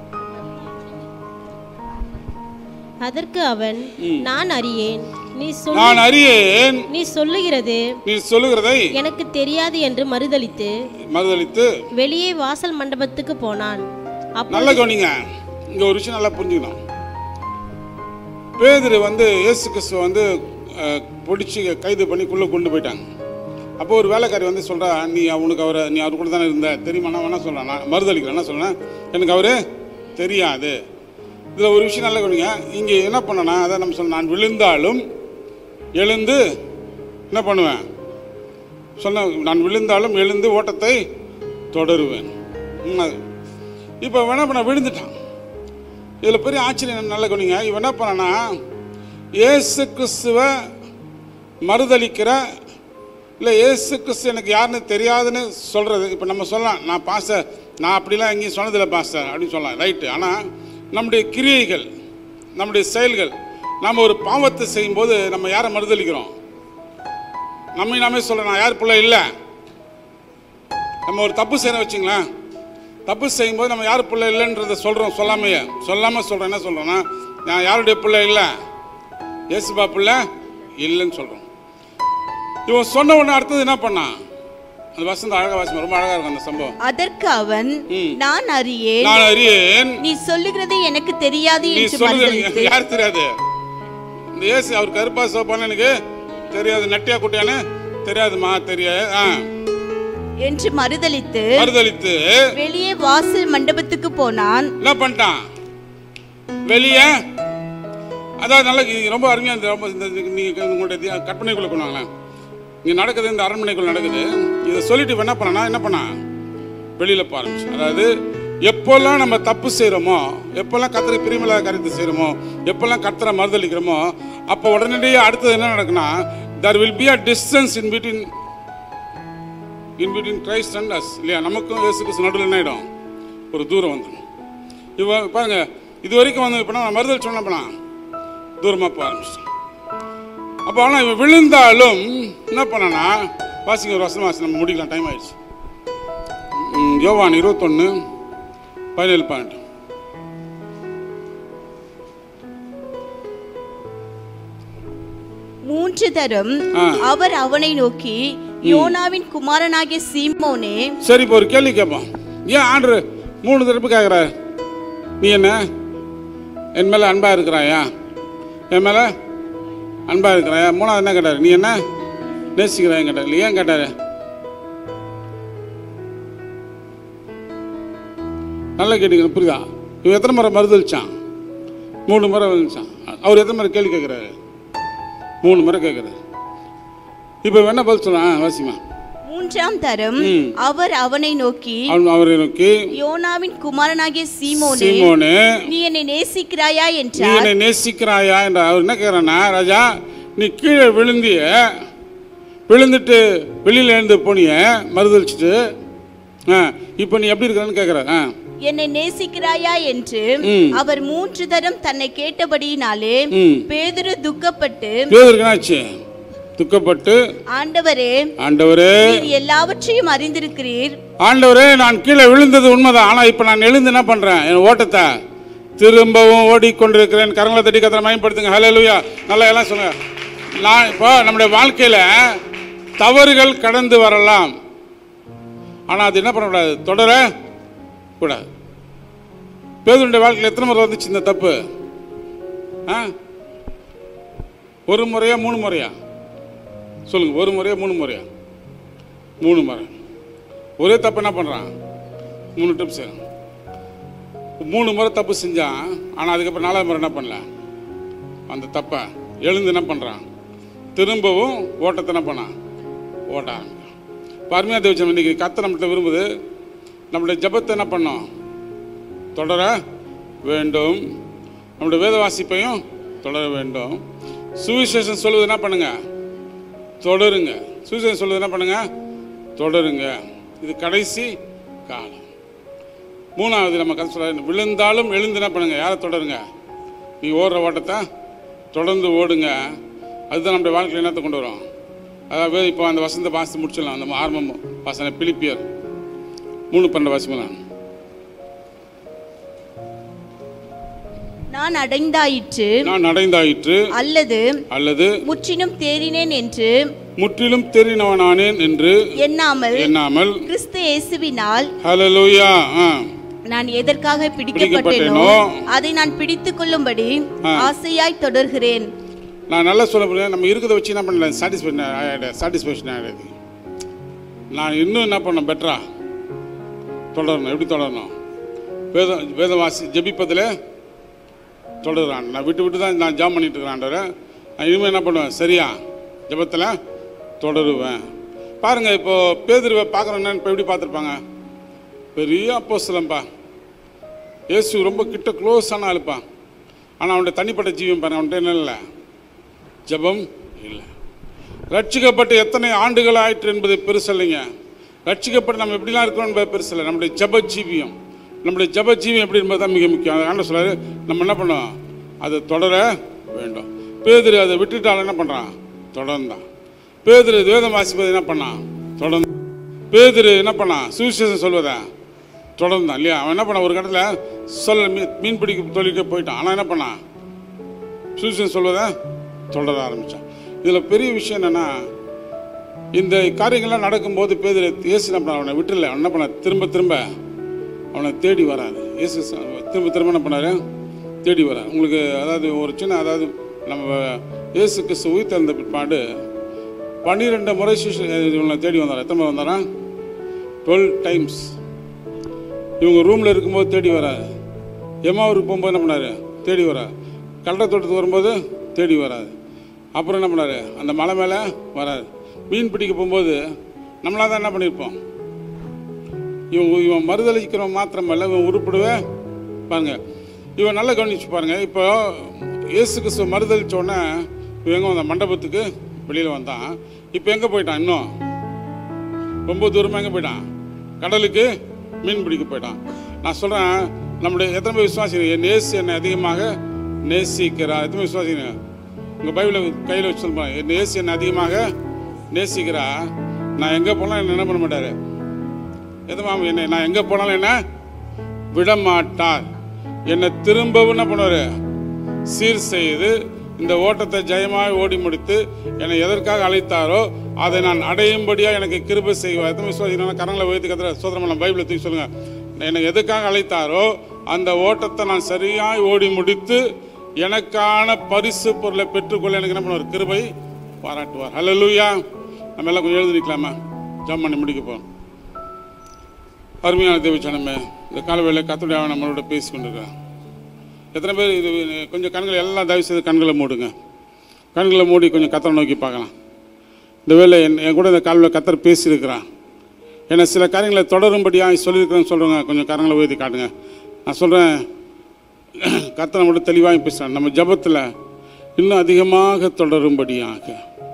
அதற்கு அவன் நான் அறியேன், நீ சொல் நான் அறியேன் நீ சொல்லுகிறது நீ சொல்லுகிறதை எனக்கு தெரியாது என்று மறுதலித்து மறுதலித்து வெளியே வாசல் மண்டபத்துக்கு போனான். நல்ல கவனிங்க. இங்க ஒரு விஷயம் நல்லா புரிஞ்சுக்கணும். பேதுரு வந்து இயேசு கிறிஸ்துவ வந்து பிடிச்சி கைது பண்ணி குள்ள கொண்டு போயிட்டாங்க. அப்போ ஒரு வேலைக்காரி வந்து சொல்கிறா, நீ அவனுக்கு அவரை நீ அவர் கூட தானே இருந்த தெரியுமா? நான் என்ன சொல்கிறேன்? நான் மறுதளிக்கிறேன். என்ன சொல்கிறேன்? எனக்கு அவரு தெரியாது. இதில் ஒரு விஷயம் நல்ல கவனிங்க. இங்கே என்ன பண்ணனா, அதான் நம்ம சொன்ன, நான் விழுந்தாலும் எழுந்து என்ன பண்ணுவேன் சொன்ன, நான் விழுந்தாலும் எழுந்து ஓட்டத்தை தொடருவேன். இப்போ என்ன பண்ண விழுந்துட்டான். இதில் பெரிய ஆச்சரியம் நல்ல கவனிங்க. இவன் என்ன பண்ணனா, இயேசு கிறிஸ்துவை மறுதளிக்கிற, இல்லை இயேசு கிறிஸ்து எனக்கு யாருன்னு தெரியாதுன்னு சொல்கிறது. இப்போ நம்ம சொல்லலாம், நான் பாஸ்டர், நான் அப்படிலாம் எங்கேயும் சொன்னதில்லை பாஸ்டர் அப்படின்னு சொல்லலாம், ரைட்டு. ஆனால் நம்முடைய கிரியைகள், நம்முடைய செயல்கள், நம்ம ஒரு பாவத்தை செய்யும்போது நம்ம யாரை மறுதளிக்கிறோம்? நம்ம நாமே சொல்கிறோம், நான் யார் பிள்ளை இல்லை. நம்ம ஒரு தப்பு செய்யணும் வச்சுங்களேன். தப்பு செய்யும்போது நம்ம யார் பிள்ளை இல்லைன்றதை சொல்கிறோம். சொல்லாமையே சொல்லாமல் சொல்கிறோம். என்ன சொல்கிறோன்னா, நான் யாருடைய பிள்ளை இல்லை, இயேசுபா பிள்ளை இல்லைன்னு சொல்கிறோம். இவன் சொன்ன உடனே அடுத்தது என்ன பண்ணான்? அந்த வசந்த அழகா வாசி, ரொம்ப அழகா இருக்கும் அந்த சம்பவம். அதற்கு அவன் நான் அறியேன் நான் அறியேன் நீ சொல்லுகிறது எனக்கு தெரியாது நீ என்று சொல்லுறது மறுதலித்து. யார் தெரியாது? இந்த இயேசு அவர் கருப்பா சோப்பான்னு எனக்கு தெரியாது, நட்டியா குட்டியான்னு தெரியாதுமா, தெரியாது என்று மறுதலித்து மறுதலித்து வெளியே வாசல் மண்டபத்துக்கு போனான். என்ன பண்ணிட்டான்? வெளியே, அதாவது நல்ல ரொம்ப அருமையா இந்த ரொம்ப நீங்க உங்களுடைய கற்பனைக்குள்ள கொண்டாங்களேன். இங்கே நடக்குது, இந்த அரண்மனைக்குள்ள நடக்குது. இதை சொல்லிட்டு என்ன பண்ணா என்ன பண்ணா வெளியில் போக ஆரம்பிச்சு. அதாவது எப்போல்லாம் நம்ம தப்பு செய்கிறோமோ, எப்போல்லாம் கர்த்தரை பிரியமில்லாத காரியத்தை செய்கிறோமோ, எப்போல்லாம் கர்த்தரை மறுதளிக்கிறோமோ, அப்போ உடனடியாக அடுத்தது என்ன நடக்குன்னா, there will be a distance in between in between Christ and us. இல்லையா? நமக்கும் இயேசு கிறிஸ்து நடுவில் என்ன ஆகிடும்? ஒரு தூரம் வந்துடும். இப்போ பாருங்க, இது வரைக்கும் வந்து இப்போ நான் மறுதளிச்சோன்னா பண்ணலாம் தூரமாக போக ஆரம்பிச்சிட்டேன். அப்போ ஆனால் இவன் விழுந்தாலும் என்ன பண்ணனா, வாசிங்க ஒரு வசனம் வாசி, நம்ம முடிக்கலாம், டைம் ஆயிடுச்சு. யோவான் இருபத்தொன்னு பதினேழு பாயிண்ட். மூன்று தரம் அவர் அவனை நோக்கி, யோனாவின் குமாரனாகிய சீமோனே. சரி, இப்போ ஒரு கேள்வி கேட்போம். ஏன் ஆண்டவர் மூணு தரப்பு கேட்குறாரு? நீ என்ன என் மேலே அன்பா இருக்கிறாயா, என் மேலே அன்பா இருக்கிறாயா? மூணாவது என்ன கேட்டார்? நீ என்ன நேசிக்கிறாய் கேட்டார். இல்லை, ஏன் கேட்டார்? நல்லா கேட்டீங்க, புரியுதா? இவன் எத்தனை முறை மறுதளிச்சான்? மூணு முறை வந்துச்சான். அவர் எத்தனை முறை கேள்வி கேட்குறாரு? மூணு முறை கேட்குறாரு. இப்போ என்ன பதில் சொல்லலாம்? வாசிமா. மூன்றாம் தரம் அவர் அவனை நோக்கி, அவரை நோக்கி, யோனாவின் குமாரனாகிய சீமோனே, சீமோனே, நீ என்னை நேசிக்கிறாயா என்றார். நீ என்னை நேசிக்கிறாயா என்றார். அவர் என்ன கேட்கிறானா, ராஜா நீ கீழே விழுந்திய, விழுந்துட்டு வெளியில் எழுந்து போனிய மறுதளிச்சுட்டு, இப்போ நீ எப்படி இருக்கிறன்னு கேட்குற. என்னை நேசிக்கிறாயா என்று அவர் மூன்று தரம் தன்னை கேட்டபடியினாலே பேதுரு துக்கப்பட்டு, பேதுருக்கு என்னாச்சு? துக்கப்பட்டு, ஆண்டவரே ஆண்டவரே எல்லாவற்றையும் அறிந்திருக்கிறீர். ஆண்டவரே நான் கீழே விழுந்தது உண்மைதான், ஆனால் இப்போ நான் எழுந்து என்ன பண்ணுறேன்? என் ஓட்டத்தை திரும்பவும் ஓடிக்கொண்டிருக்கிறேன். கரங்களை தட்டி கத்திர மயப்படுத்துங்க. ஹல்லேலூயா. நல்லா எல்லாம் சொல்லுங்க. நான் இப்போ நம்முடைய வாழ்க்கையில் தவறுகள் கடந்து வரலாம், ஆனால் அது என்ன பண்ணக்கூடாது? தொடர கூடாது. பேதுருடைய வாழ்க்கையில் எத்தனை முறை வந்துச்சு இந்த தப்பு? ஆ ஒரு முறையா மூணு முறையா சொல்லுங்க? ஒரு முறையா மூணு முறையா? மூணு முறை. ஒரே தப்பு என்ன பண்ணுறான்? மூணு டிப்ஸ். மூணு முறை தப்பு செஞ்சான், ஆனால் அதுக்கப்புறம் நாலாவது முறை என்ன பண்ணல? அந்த தப்பை எழுந்து என்ன பண்ணுறான்? திரும்பவும் ஓட்டத்தை என்ன பண்ணான்? ஓட்ட ஆரம்பிக்கிறான். பருமையாக தேவச்சம் இன்னைக்கு கர்த்தர் நம்மகிட்ட விரும்புது, நம்மளுடைய ஜபத்தை என்ன பண்ணோம்? தொடர வேண்டும். நம்முடைய வேத வாசிப்பையும் தொடர வேண்டும். சுவிசேஷம் சொல்லுவது என்ன பண்ணுங்க? தொடருங்க. சுவிசேஷம் சொல்லுவது என்ன பண்ணுங்க? தொடருங்க. இது கடைசி காலம். மூணாவது நம்ம கதை சொல்ல, விழுந்தாலும் எழுந்து என்ன பண்ணுங்க? யாரை தொடருங்க? நீ ஓடுற ஓட்டத்தை தொடர்ந்து ஓடுங்க. அதுதான் நம்முடைய வாழ்க்கையில் என்னத்தை கொண்டு வரும்? அதாவது இப்போ அந்த வசந்த வாசி முடிச்சிடலாம். அந்த ஆரம்பம் வாசனை பிலிப்பியர் மூணு பன்னெண்டு வாசிக்கலாம். நான் அடைந்தாயிற்று நான் அடைந்தாயிற்று அல்லது அல்லது முற்றிலும் தேறினேன் என்று முற்றிலும் தேறினவனானேன் என்று எண்ணாமல் எண்ணாமல் கிறிஸ்து இயேசுவினால் ஹல்லேலூயா நான் எதற்காக பிடிக்கப்பட்டேனோ அதை நான் பிடித்துக் கொள்ளும்படி ஆசையாய் தொடர்கிறேன். நான் நல்லா சொல்ல முடியும். நம்ம இருக்கிறத வச்சு என்ன பண்ணல? சாட்டிஸ்ஃபேக்ஷன் சாட்டிஸ்ஃபேக்ஷன் ஆகிடுது. நான் இன்னும் என்ன பண்ண பெட்டரா தொடரணும். எப்படி தொடரணும்? வேத வேதவாசி ஜெபிப்பதில் தொடர்றான். நான் விட்டு விட்டு தான் நான் ஜாம் பண்ணிட்டு இருக்கிறேன். நான் இனிமேல் என்ன பண்ணுவேன்? சரியா ஜெபத்தில் தொடருவேன். பாருங்கள், இப்போது பேதுருவை பார்க்குறோன்னா இப்போ எப்படி பார்த்துருப்பாங்க? பெரிய அப்போஸ்தலன்பா, இயேசு ரொம்ப கிட்ட க்ளோஸான ஆளுப்பா. ஆனால் அவனுடைய தனிப்பட்ட ஜீவன் பாருங்க, அவன்கிட்ட என்ன இல்லை? ஜெபம் இல்லை. ரட்சிக்கப்பட்டு எத்தனை ஆண்டுகள் ஆயிற்று என்பது பெருசு இல்லைங்க. ரட்சிக்கப்பட்டு நம்ம எப்படிலாம் இருக்கிறோம் என்பது பெருசு இல்லை. நம்முடைய ஜெப ஜீவியம், நம்முடைய ஜெப ஜீவியம் எப்படி என்பது தான் மிக முக்கியம். அதை ஆண்டவர் சொல்றாரு, நம்ம என்ன பண்ணோம்? அதை தொடர வேண்டும். பேதுரு அதை விட்டுட்டாலும் என்ன பண்ணுறான்? தொடர்ந்தான். பேதுரு வேதம் வாசிப்பது என்ன பண்ணான்? தொடர்ந்து. பேதுரு என்ன பண்ணான்? சுவிசேஷம் சொல்வதா தொடர்ந்தான் இல்லையா? அவன் என்ன பண்ணான்? ஒரு கட்டத்தில் சொல்ல மீன் மீன் பிடிக்க தொழிலுக்கு போயிட்டான். ஆனால் என்ன பண்ணான்? சுவிசேஷம் சொல்வதை தொடர ஆரம்பித்தான். இதில் பெரிய விஷயம் என்னென்னா, இந்த காரியங்கள்லாம் நடக்கும்போது பேதுரு இயேசு என்ன பண்ண? அவனை விட்டுல. அவன் என்ன பண்ண? திரும்ப திரும்ப அவனை தேடி வராது. இயேசு திரும்ப திரும்ப என்ன பண்ணாரு? தேடி வராது. உங்களுக்கு அதாவது ஒரு சின்ன அதாவது நம்ம இயேசு கிறிஸ்து உயிர் தெழுந்த பிற்பாடு பன்னிரெண்டு முறை இவங்களை தேடி வந்தார். எத்தனை முறை வந்தாரா? Twelve times. இவங்க ரூமில் இருக்கும்போது தேடி வராது. எம்மாவூருக்கு போகும்போது என்ன பண்ணார்? தேடி வராது. கல்ற தோட்டத்துக்கு வரும்போது தேடி வராது. அப்புறம் என்ன பண்ணார்? அந்த மலை மேலே வராது. மீன் பிடிக்க போகும்போது நம்மளாக தான் என்ன பண்ணியிருப்போம்? இவன் இவன் மறுதளிக்கிறவன் மாத்திரமல்ல, இவன் உருப்பிடுவே பாருங்க. இவன் நல்லா கவனிச்சு பாருங்க. இப்போ இயேசு கிறிஸ்துவ மறுதளிச்சோடனே இவன் எங்கே வந்தான்? மண்டபத்துக்கு வெளியில் வந்தான். இப்போ எங்கே போயிட்டான்? இன்னும் ரொம்ப தூரமாக எங்கே போயிட்டான்? கடலுக்கு மீன் பிடிக்க போயிட்டான். நான் சொல்கிறேன், நம்முடைய எத்தனை பேர் விசுவாசிங்க? என் இயேசு என்னை அதிகமாக நேசிக்கிறார். எத்தனை பேர் விசுவாசிங்க? உங்கள் பைபிளை கையில் வச்சு சொல்லுவாங்க, என் நேசி என்னை அதிகமாக நேசிக்கிறா, நான் எங்கே போனாலும் என்ன என்ன பண்ண மாட்டார், எதுமா என்னை நான் எங்கே போனாலும் என்ன விட மாட்டார், என்னை திரும்பவும் என்ன பண்ணுவார், சீர் செய்து இந்த ஓட்டத்தை ஜெயமாக ஓடி முடித்து என்னை எதற்காக அழைத்தாரோ அதை நான் அடையும்படியாக எனக்கு கிருபை செய்வார். எத்தனை விசுவாசிங்கன்னா கரங்களை உயர்த்தி கத்துற சோதரமெல்லாம் பைபிளை தூக்கி சொல்லுங்கள். என்னை எதுக்காக அழைத்தாரோ அந்த ஓட்டத்தை நான் சரியாக ஓடி முடித்து எனக்கான பரிசு பொருளை பெற்றுக்கொள்ள எனக்கு என்ன பண்ணுவார், கிருபை பாராட்டுவார். ஹல்லேலூயா. நம்ம எல்லாம் கொஞ்சம் எழுதி நிற்கலாமா, ஜெபம் பண்ணி முடிக்க போகிறோம். அருமையான தேவச்சனமே, இந்த காலவேளை கர்த்தருடைய ஆவியானவர் நம்மளோட பேசி கொண்டிருக்கிறார். எத்தனை பேர் இது கொஞ்சம் கண்களை எல்லாம் தயவு செய்து கண்களை மூடுங்க, கண்களை மூடி கொஞ்சம் கர்த்தரை நோக்கி பார்க்கலாம். இந்த வேளை என் என் கூட இந்த காலவேளை கர்த்தர் பேசியிருக்கிறான். ஏன்னா சில காரியங்களை தொடரும்படியாக சொல்லியிருக்கிறேன்னு சொல்கிறேங்க, கொஞ்சம் கரங்களை உயர்த்தி காட்டுங்க. நான் சொல்கிறேன், கர்த்தரை மட்டும் தெளிவாக பேசுகிறேன். நம்ம ஜெபத்தில் இன்னும் அதிகமாக தொடரும்படியாக,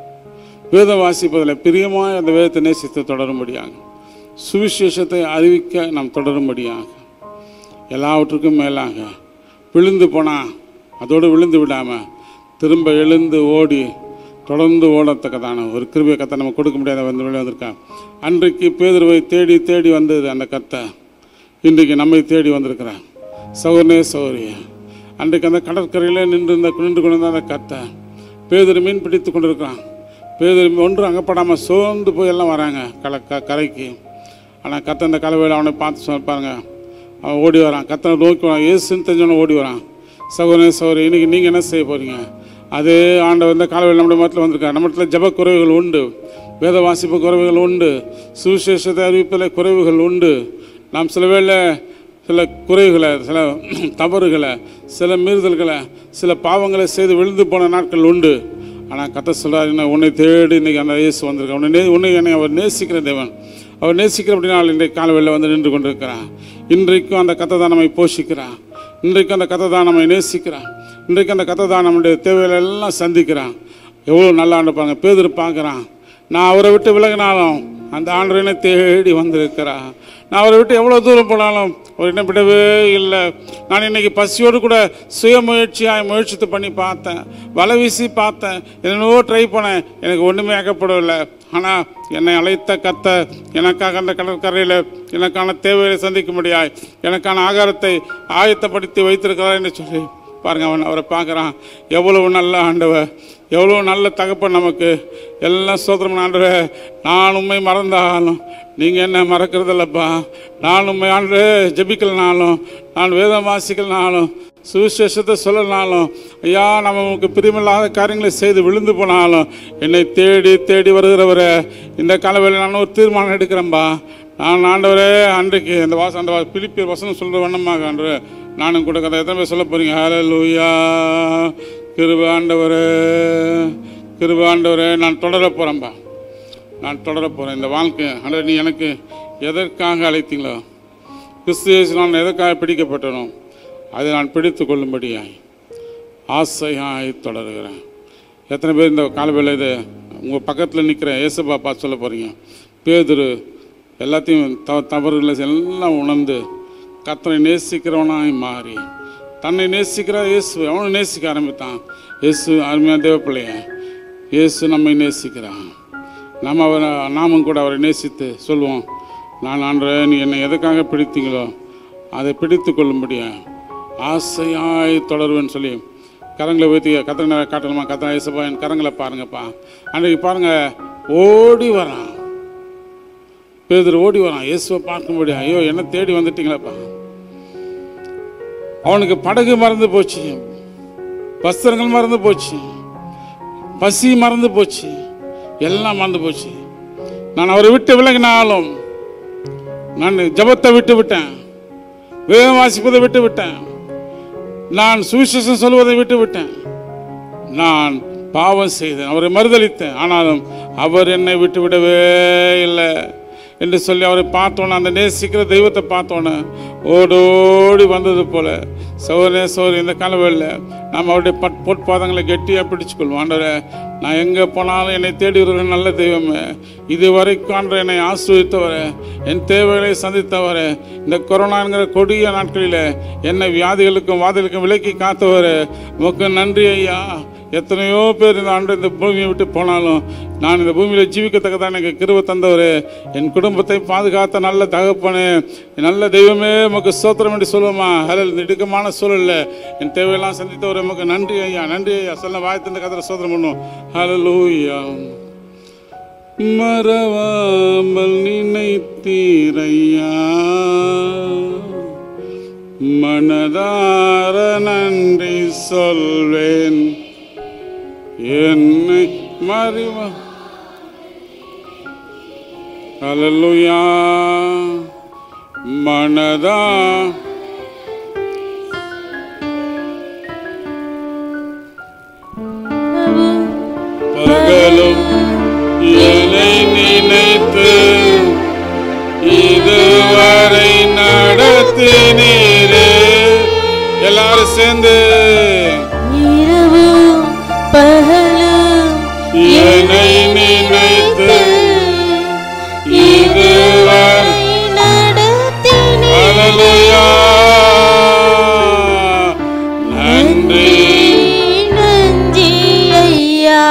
வேதம் வாசிப்பதில் பிரியமாக அந்த வேதத்தை நேசித்து தொடரும்படியாக, சுவிசேஷத்தை அறிவிக்க நாம் தொடரும்படியாக, எல்லாவற்றுக்கும் மேலாக விழுந்து போனால் அதோடு விழுந்து விடாமல் திரும்ப எழுந்து ஓடி தொடர்ந்து ஓடத்தக்கதான ஒரு கிருபையை கத்தை நம்ம கொடுக்க முடியாத வந்து வெளியே வந்திருக்கான். அன்றைக்கு பேதுருவை தேடி தேடி வந்தது அந்த கத்தை இன்றைக்கு நம்மை தேடி வந்திருக்கிறான். சகோதரனே சகோதரியே, அன்றைக்கு அந்த கடற்கரையில் நின்று இருந்த நின்று கொண்டு அந்த கத்தை பேதுரு மீன் பிடித்து கொண்டிருக்கிறான். பேதுரு ஒன்று அங்கப்படாமல் சோர்ந்து போய் எல்லாம் வராங்க கல க கரைக்கு. ஆனால் கத்தை அந்த கலவையில் அவனை பார்த்து சொல்லிப்பாருங்க, அவன் ஓடி வரான், கத்தனை நோக்கி வரான், ஏசுன்னு தெரிஞ்சவனை ஓடி வரான். சகோதரனே சகோதரி, இன்றைக்கி நீங்கள் என்ன செய்ய போகிறீங்க? அதே ஆண்டவர் இந்த காலவேளை நம்முடைய மதத்தில் வந்திருக்கார். நம்ம இடத்துல ஜப குறைவுகள் உண்டு, வேத வாசிப்பு குறைவுகள் உண்டு, சுவிசேஷத்தை அறிவிப்பில் குறைவுகள் உண்டு. நாம் சில வேளை சில குறைவுகளை, சில தவறுகளை, சில மீறுதல்களை, சில பாவங்களை செய்து விழுந்து போன நாட்கள் உண்டு. ஆனால் கத்த சொல்கிறார், என்ன உன்னை தேடி இன்றைக்கி அந்த இயேசு வந்திருக்கார். உன்னை நே உன்னை என்னை அவர் நேசிக்கிற தேவன். அவர் நேசிக்கிற அப்படின்னா இன்றைக்கு காலவேளையில் வந்து நின்று கொண்டிருக்கிறான். இன்றைக்கும் அந்த கத்தை தான் நம்மை போஷிக்கிறான். இன்றைக்கும் அந்த கத்தை தான் நம்மை நேசிக்கிறான். இன்றைக்கு அந்த கத்தை தான் நம்முடைய தேவைகளை எல்லாம் சந்திக்கிறான். எவ்வளோ நல்லா ஆண்டு பாருங்க. பேதுரு பார்க்குறான், நான் அவரை விட்டு விலகினாலும் அந்த ஆண்டவனை தேடி வந்திருக்கிறான். நான் அவரை விட்டு எவ்வளோ தூரம் போனாலும் அவர் என்ன விடவே இல்லை. நான் இன்றைக்கி பசியோடு கூட சுய முயற்சியாக முயற்சித்து பண்ணி பார்த்தேன், வலை வீசி பார்த்தேன், என்னென்னவோ ட்ரை பண்ணேன், எனக்கு ஒன்றுமே ஆக்கப்படவில்லை. ஆனால் என்னை அழைத்த கர்த்தர் எனக்காக அந்த கடற்கரையில் எனக்கான தேவையை சந்திக்க முடியாது, எனக்கான ஆகாரத்தை ஆயத்தப்படுத்தி வைத்திருக்கிறார் என்று சொல்லி பாருங்கள். அவன் அவரை பார்க்குறான். எவ்வளவு நல்ல ஆண்டவர், எவ்வளோ நல்ல தகப்பன் நமக்கு. எல்லாம் சோதரமான ஆண்டவர், நான் உண்மை மறந்தாலும் நீங்கள் என்ன மறக்கிறதில்லப்பா. நான் உண்மை ஆண்டு ஜெபிக்கலனாலும், நான் வேதம் வாசிக்கலனாலும், சுவிசேஷத்தை சொல்லனாலும், ஐயா நம்ம உங்களுக்கு பிரியமில்லாத காரியங்களை செய்து விழுந்து போனாலும் என்னை தேடி தேடி வருகிறவரை இந்த காலவேளையில் நான் ஒரு தீர்மானம் எடுக்கிறேன்பா. நான் ஆண்டவரே அன்றைக்கு அந்த வாச அந்த பிலிப்பியர் வசனம் சொல்கிற வண்ணமாக ஆண்டவரே நானும் கூட கதை எத்தனை பேர் சொல்ல போகிறீங்க? ஹல்லேலூயா. கிருபை ஆண்டவரே, கிருபை ஆண்டவரே, நான் தொடர போகிறேன்பா, நான் தொடர போகிறேன் இந்த வாழ்க்கை. ஆண்டவரே, நீ எனக்கு எதற்காக அழைத்தீங்களோ, கிறிஸ்து நான் எதற்காக பிடிக்கப்பட்டனோ அதை நான் பிடித்து கொள்ளும்படியாய் ஆசையாய் தொடருகிறேன். எத்தனை பேர் இந்த காலவேளை இது உங்கள் பக்கத்தில் நிற்கிற ஏசப்பா பார்த்து சொல்ல போகிறீங்க? பேதுரு எல்லாத்தையும் த தவறுகளை எல்லாம் உணர்ந்து கர்த்தரை நேசிக்கிறவனாய் மாறி தன்னை நேசிக்கிற இயேசு அவனை நேசிக்க ஆரம்பித்தான். இயேசு அருமையான தேவ பிள்ளைய, இயேசு நம்மை நேசிக்கிறான். நம்ம அவரை நாமும் கூட அவரை நேசித்து சொல்லுவோம், நான் ஆண்டவரே நீ என்னை எதுக்காக பிடித்தீங்களோ அதை பிடித்து கொள்ளும்படியா ஆசையாய் தொடருவேன்னு சொல்லி கரங்களை ஊற்றி கத்திர காட்டணுமா? கத்திர இயேசுப்பா என் கரங்களை பாருங்கப்பா. அன்றைக்கு பாருங்கள், ஓடி வரான் பேதுரு, ஓடி வரான் இயேசுவை பார்க்கும்படியா. ஐயோ என்ன தேடி வந்துட்டீங்களப்பா. அவனுக்கு படகு மறந்து போச்சு, வஸ்திரங்கள் மறந்து போச்சு, பசி மறந்து போச்சு, எல்லாம் மறந்து போச்சு. நான் அவரை விட்டு விலகினாலும், நான் ஜபத்தை விட்டு விட்டேன், வேதம் வாசிப்பதை விட்டு விட்டேன், நான் சுவிசேஷம் சொல்வதை விட்டு விட்டேன், நான் பாவம் செய்தேன், அவரை மறுதளித்தேன், ஆனாலும் அவர் என்னை விட்டு விடவே இல்லை என்று சொல்லி அவரை பார்த்தோன்னே, அந்த நேசிக்கிற தெய்வத்தை பார்த்தோன்னே ஓடோடி வந்தது போல சோதரே சோதரி இந்த காலவேளையில் நாம் அவருடைய பட் பொற்பாதங்களை கெட்டியாக பிடிச்சுக்கொள்வோம். ஆண்டவரே, நான் எங்கே போனாலும் என்னை தேடி வருகிற நல்ல தெய்வமே, இது வரைக்கும் ஆண்டவரே என்னை ஆசீர்வதித்தவரே, என் தேவைகளை சந்தித்தவரே, இந்த கொரோனாங்கிற கொடிய நாட்களில் என்னை வியாதிகளுக்கும் வாதிகளுக்கும் விலக்கி காத்தவரே, உமக்கு நன்றி ஐயா. எத்தனையோ பேர் இந்த ஆண்டு இந்த பூமியை விட்டு போனாலும் நான் இந்த பூமியில் ஜீவிக்கத்தக்கதான் எனக்கு கிருபை தந்தவர், என் குடும்பத்தை பாதுகாத்த நல்ல தகப்பனே, நல்ல தெய்வமே உமக்கு ஸ்தோத்திரம் என்று சொல்லுவோமா? அதில் இந்த இடுக்கமான சூழலில் என் தேவையெல்லாம் சந்தித்தவர் உமக்கு நன்றி ஐயா, நன்றி ஐயா. சொல்ல வாய்த்து இந்த கதை ஸ்தோத்திரம் பண்ணுவோம். ஹல்லேலூயா. மறவாமல் நினைத்தீரையா, மனதார நன்றி சொல்வேன், என்னை மறிவா. ஹல்லேலூயா. மனதா பகலும் என்னை நினைத்து இதுவரை நடத்தினீரே. எல்லாரும் சேர்ந்து இரவும் பகலும் என்னை நினைத்து இதுவரை நடத்தினீரே. ஹல்லேலூயா. நன்றி நன்றி ஐயா.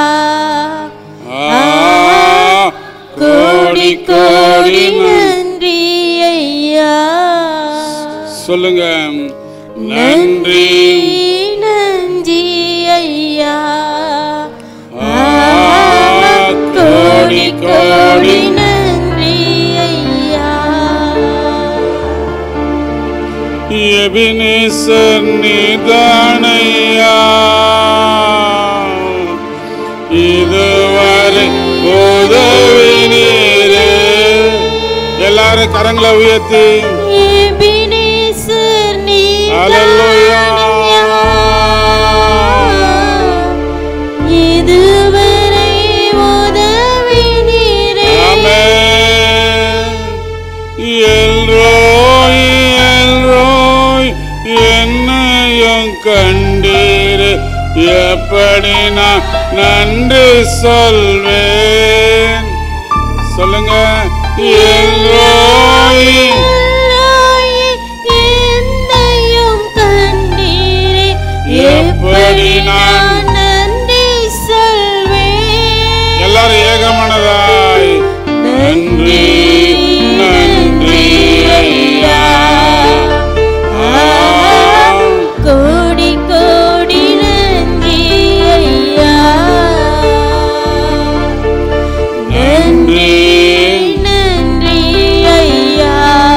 கோடி கோடி நன்றி ஐயா. சொல்லுங்க. நன்றி நன்றி ஐயா. கோடி கோடி நன்றி ஐயா. எபினேசர் நீதானையா, இதுவரை உதவினீரே. எல்லாரும் கரங்களை உயர்த்தி எபினேசர் ஹல்லேலூயா. இதுவரை உதவினீரே. ஆமென். எல்ரோய் எல்ரோய் என்னையும் கண்டீரே, எப்படி நான் நன்றி சொல்வேன்? சொல்லுங்க. எல்ரோய் என்னையும் கண்டீரே, எப்படி நான் நன்றி சொல்வேன்? எல்லாரும் ஏகமனதாய் நன்றி நன்றி ஐயா. கோடி கோடி நன்றி ஐயா. நன்றி நன்றி ஐயா.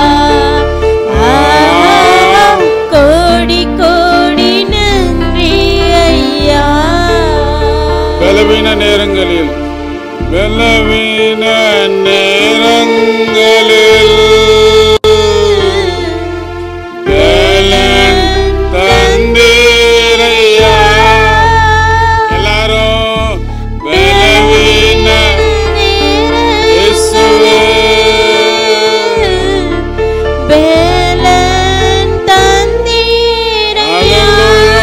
கோடி கோடி நன்றி ஐயா. பலவீன நேரங்களில் பலவீன நேரங்களில் பலன் தந்தீரையா. எல்லாரும் பலவீன இயேசுவே. பலன் தந்தீரையா.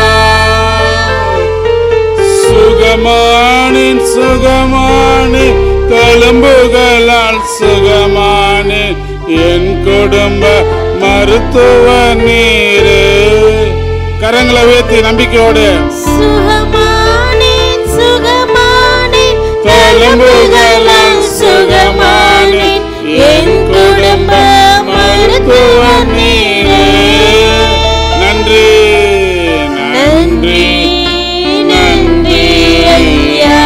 சுகமானின் சுகமானி தழும்புகளால் சுகமானி என் குடும்ப மருத்துவ நீரே. கரங்களை உயர்த்தி நம்பிக்கையோடு சுகமானேன் சுகமானேன் தழும்புகளால் சுகமானி என் குடும்ப மருத்துவ நீரே. நன்றி நன்றி நன்றி ஐயா.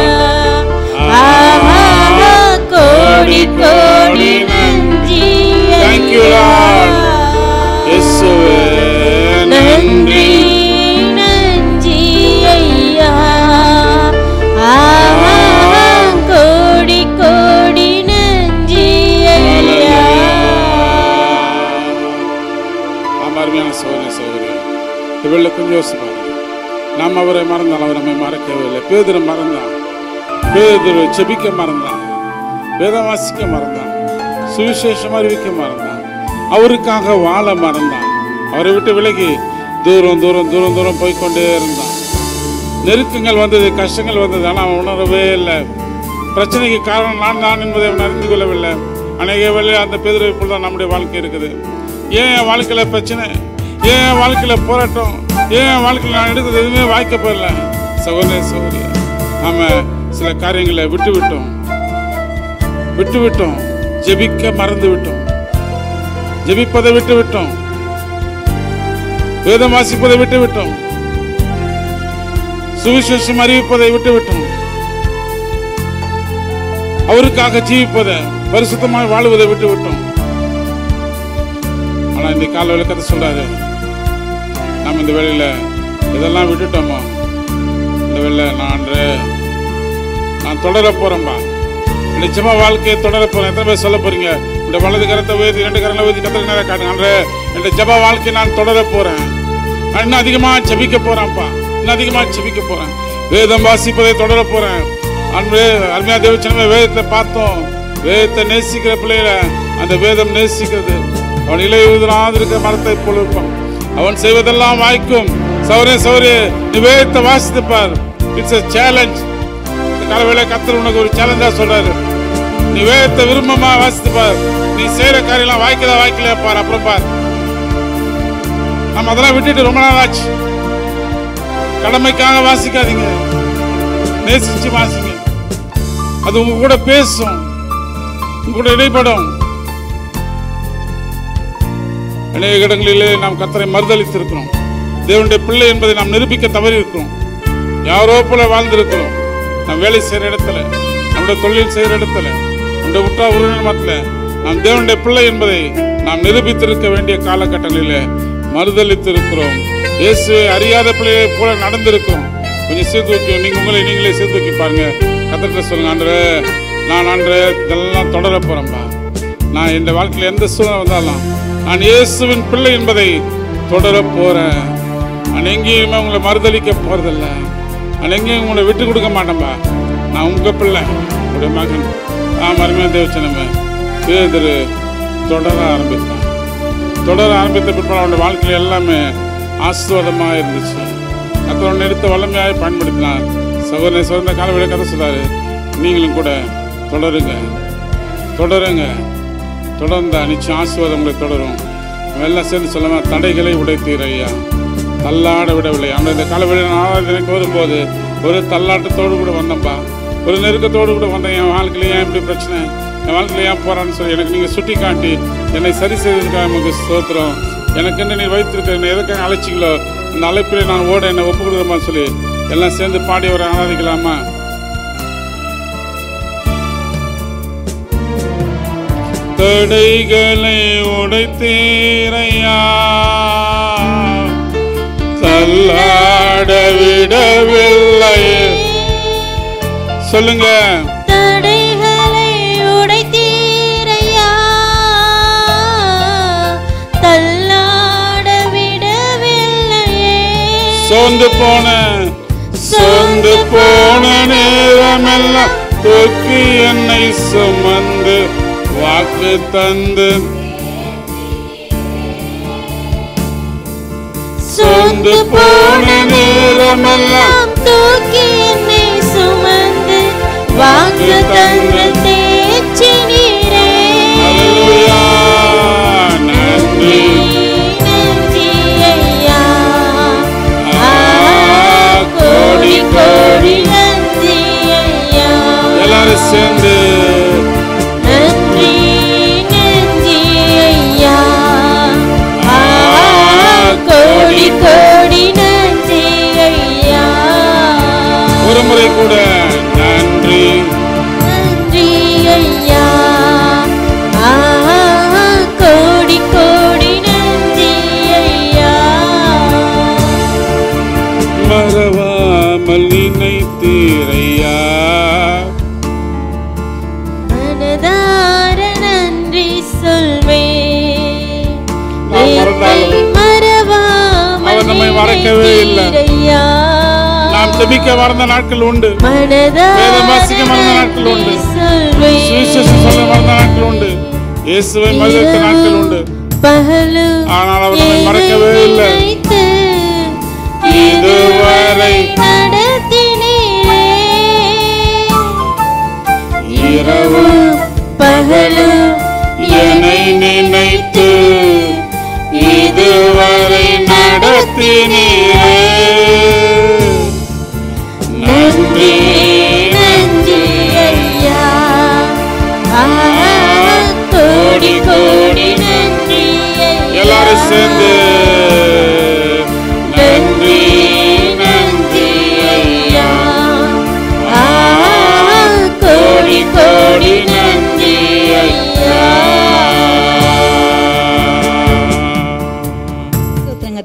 ஆஹா, கோடி கோடி நன்றி Thank you, Lord. இயேசுவே நன்றி நன்றி ஐயா. ஆஹா, கோடி கோடி நன்றி ஐயா. ஆமா, அருமையான சகோதரி சகோதரி, இவள கொஞ்சம் யோசிச்சு பாருங்க. நம்ம அவரை மறந்தால் அவர் நம்மை மறக்கவே இல்லை. பேதுரு மறந்தான், பேதுரு செபிக்க மறந்தான், வேதம் வாசிக்க மறந்தான், சுவிசேஷம் அறிவிக்க மறந்தான், அவருக்காக வாழ மறந்தான். அவரை விட்டு விலகி தூரம் தூரம் தூரம் தூரம் போய்கொண்டே இருந்தான். நெருக்கங்கள் வந்தது, கஷ்டங்கள் வந்தது, ஆனால் அவன் உணரவே இல்லை. பிரச்சனைக்கு காரணம் நான் தான் என்பதை அவன் அறிந்து கொள்ளவில்லை. அநேக வேளை அந்த பேதுருவை போல் தான் நம்முடைய வாழ்க்கை இருக்குது. ஏன் என் வாழ்க்கையில் பிரச்சனை, ஏன் என் வாழ்க்கையில் போராட்டம், ஏன் என் வாழ்க்கையில் நான் எடுத்தது எதுவுமே வாய்க்க போயிடல. சகோதர சகோதரியா, நாம சில காரியங்களை விட்டு விட்டோம் விட்டு விட்டோம் ஜெபிக்க மறந்து விட்டோம், ஜெபிப்பதை விட்டு விட்டோம், வேதம் வாசிப்பதை விட்டு விட்டோம், சுவிசேஷம் அறிவிப்பதை விட்டு விட்டோம், அவருக்காக ஜீவிப்பதை பரிசுத்தமாக வாழ்வதை விட்டு விட்டோம். ஆனா இந்த காலையில கதை சொல்றாரு, நாம் இந்த வேளையில இதெல்லாம் விட்டுட்டோமோ, இந்த வேளையில நான் நான் தொடர போறேன்பா, நிச்சயமா வாழ்க்கையை தொடர போறேன். எத்தனை பேர் சொல்ல போறீங்க? இந்த வலது கரத்தை உயர்த்தி இரண்டு கரங்களை உயர்த்தி கத்திர நேரம் காட்டுங்க. என் ஜெப வாழ்க்கையை நான் தொடர போறேன், நான் இன்னும் அதிகமா ஜெபிக்க போறேன்ப்பா, இன்னும் அதிகமா ஜெபிக்க போறேன், வேதம் வாசிப்பதை தொடர போறேன். அன்பு அருமையா தேவச்சனமே, வேதத்தை பார்த்தோம், வேதத்தை நேசிக்கிற பிள்ளைகளை அந்த வேதம் நேசிக்கிறது. அவன் இலையுதிராது இருக்கிற மரத்தை போல இருப்பான், அவன் செய்வதெல்லாம் வாய்க்கும். சௌரே சௌரே, நீ வேதத்தை வாசித்துப்பார். It's a challenge. இந்த காலவேளை கர்த்தர் உனக்கு ஒரு சேலஞ்சா சொல்றாரு. நீ வேதத்தை விரும்பமா வாசித்து பார், நீ செய்யற காரியெல்லாம் வாய்க்கதா வாய்க்கலையா பார், அப்புறம் பார். நம்ம அதெல்லாம் விட்டுட்டு ரொம்ப நாள் ஆச்சு. கடமைக்காக வாசிக்காதீங்க, நேசிச்சு வாசிங்க. அது உங்க கூட பேசும், உங்க கூட இடைப்படும். அநேக இடங்களிலே நாம் கர்த்தரை மறுதலித்திருக்கிறோம், தேவனுடைய பிள்ளை என்பதை நாம் நிரூபிக்க தவறி இருக்கிறோம், யாரோ போல வாழ்ந்திருக்கிறோம். நாம் வேலை செய்கிற இடத்துல, நம்முடைய தொழில் செய்கிற இடத்துல, நம்முடைய உற்றா உறவினர் மத்தியில் நாம் தேவனுடைய பிள்ளை என்பதை நாம் நிரூபித்திருக்க வேண்டிய காலகட்டங்களில் மறுதலித்திருக்கிறோம். இயேசுவை அறியாத பிள்ளையை போல நடந்திருக்கிறோம். கொஞ்சம் சீர்தூக்கி, நீங்கள் உங்களை நீங்களே சீர்தூக்கி பாருங்க. கர்த்தர்கிட்ட சொல்லுங்க, ஆண்டவரே நான் ஆண்டவரே இதெல்லாம் தொடர போகிறேன்பா, நான் இந்த வாழ்க்கையில் எந்த சூழ்நிலை வந்தாலும் நான் இயேசுவின் பிள்ளை என்பதை தொடர போகிறேன். நான் எங்கேயுமே உங்களை மறுதளிக்க போகிறதில்ல, நான் எங்கேயும் உங்களை விட்டு கொடுக்க மாட்டேன்பா. நான் உங்கள் பிள்ளை, உங்களுடைய மகன். நான் மருமையாக தேவச்சனமே பேதரு தொடர ஆரம்பித்தான். தொடர ஆரம்பித்த பிற்பாடு அவனுடைய வாழ்க்கையில் எல்லாமே ஆசீர்வாதமாக இருந்துச்சு. கர்த்தர் எடுத்த வல்லமையாக பயன்படுத்தினார். சகோதரனை சிறந்த காலவெளி கதை சொல்றாரு, நீங்களும் கூட தொடருங்க தொடருங்க தொடர்ந்தா நிச்சயம் ஆசீர்வாதம் உங்களை தொடரும். எல்லாம் சேர்ந்து சொல்லாம தடைகளை உடைத்தீர் ஐயா, தள்ளாட விடவில்லை. அந்த இந்த காலவெளியில் ஆராதனைக்கு வரும்போது ஒரு தள்ளாட்டத்தோடு கூட வந்தேன்ப்பா, ஒரு நெருக்கத்தோடு கூட வந்தேன். என் வாழ்க்கையில் ஏன் இப்படி பிரச்சனை, என் வாழ்க்கையில் ஏன் போறான்னு சொல்லி எனக்கு நீங்கள் சுட்டி காட்டி என்னை சரி செய்ததுக்காக நமக்கு ஸ்தோத்திரம். எனக்கு என்ன நீ வைத்திருக்க, என்னை எதுக்காக அழைச்சிங்களோ அந்த அழைப்பிலே நான் ஓட என்னை ஒப்பு கொடுக்குறமான்னு சொல்லி எல்லாம் சேர்ந்து பாடி வர ஆராதிக்கலாமா? தடைகளை உடைத்தீரையா, தள்ளாட விடவில்லை. சொல்லுங்க, தடைகளை உடைத்தீரையா, தள்ளாட விடவில்லையே. சோர்ந்து போன சோர்ந்து போன நேரமெல்லாம் தூக்கி என்னை சுமந்து வாக்கு தந்து, சோர்ந்து போன நேரமெல்லாம் தூக்கி என்னை சுமந்து வாக்கு தந்து தேற்றி நீரே. அல்லேலூயா, நன்றி நன்றி ஐயா, கோடி கோடி நன்றி ஐயா. எல்லாரும் சேர்ந்து நன்றி நன்றி ஐயா, கோடி கோடி நன்றி ஐயா. ஒரு முறை கூட நன்றி நன்றி ஐயா, கோடி கோடி நன்றி ஐயா. மறவாமல் நினைத்தீரையா, மனதார நன்றி சொல்வேன். நாம் மறந்தாலும் மறவாமல் அவர் நம்மை மறக்கவே இல்லை. ஐயா, நாம் ஜெபிக்க மறந்த நாட்கள் உண்டு, மனதார வேதம் வாசிக்க மறந்த நாட்கள் உண்டு, சொல்வேன். சுவிசேஷம் சொல்ல மறந்த நாட்கள் உண்டு, இயேசுவை மறந்த நாட்கள் உண்டு. பகலும் ஆனால் அவர் நம்மை மறக்கவே இல்லை. இதுவரை நடத்தினீரே, இரவும் பகலும் என்னை நினைத்து இதுவரை நடத்தினீரே.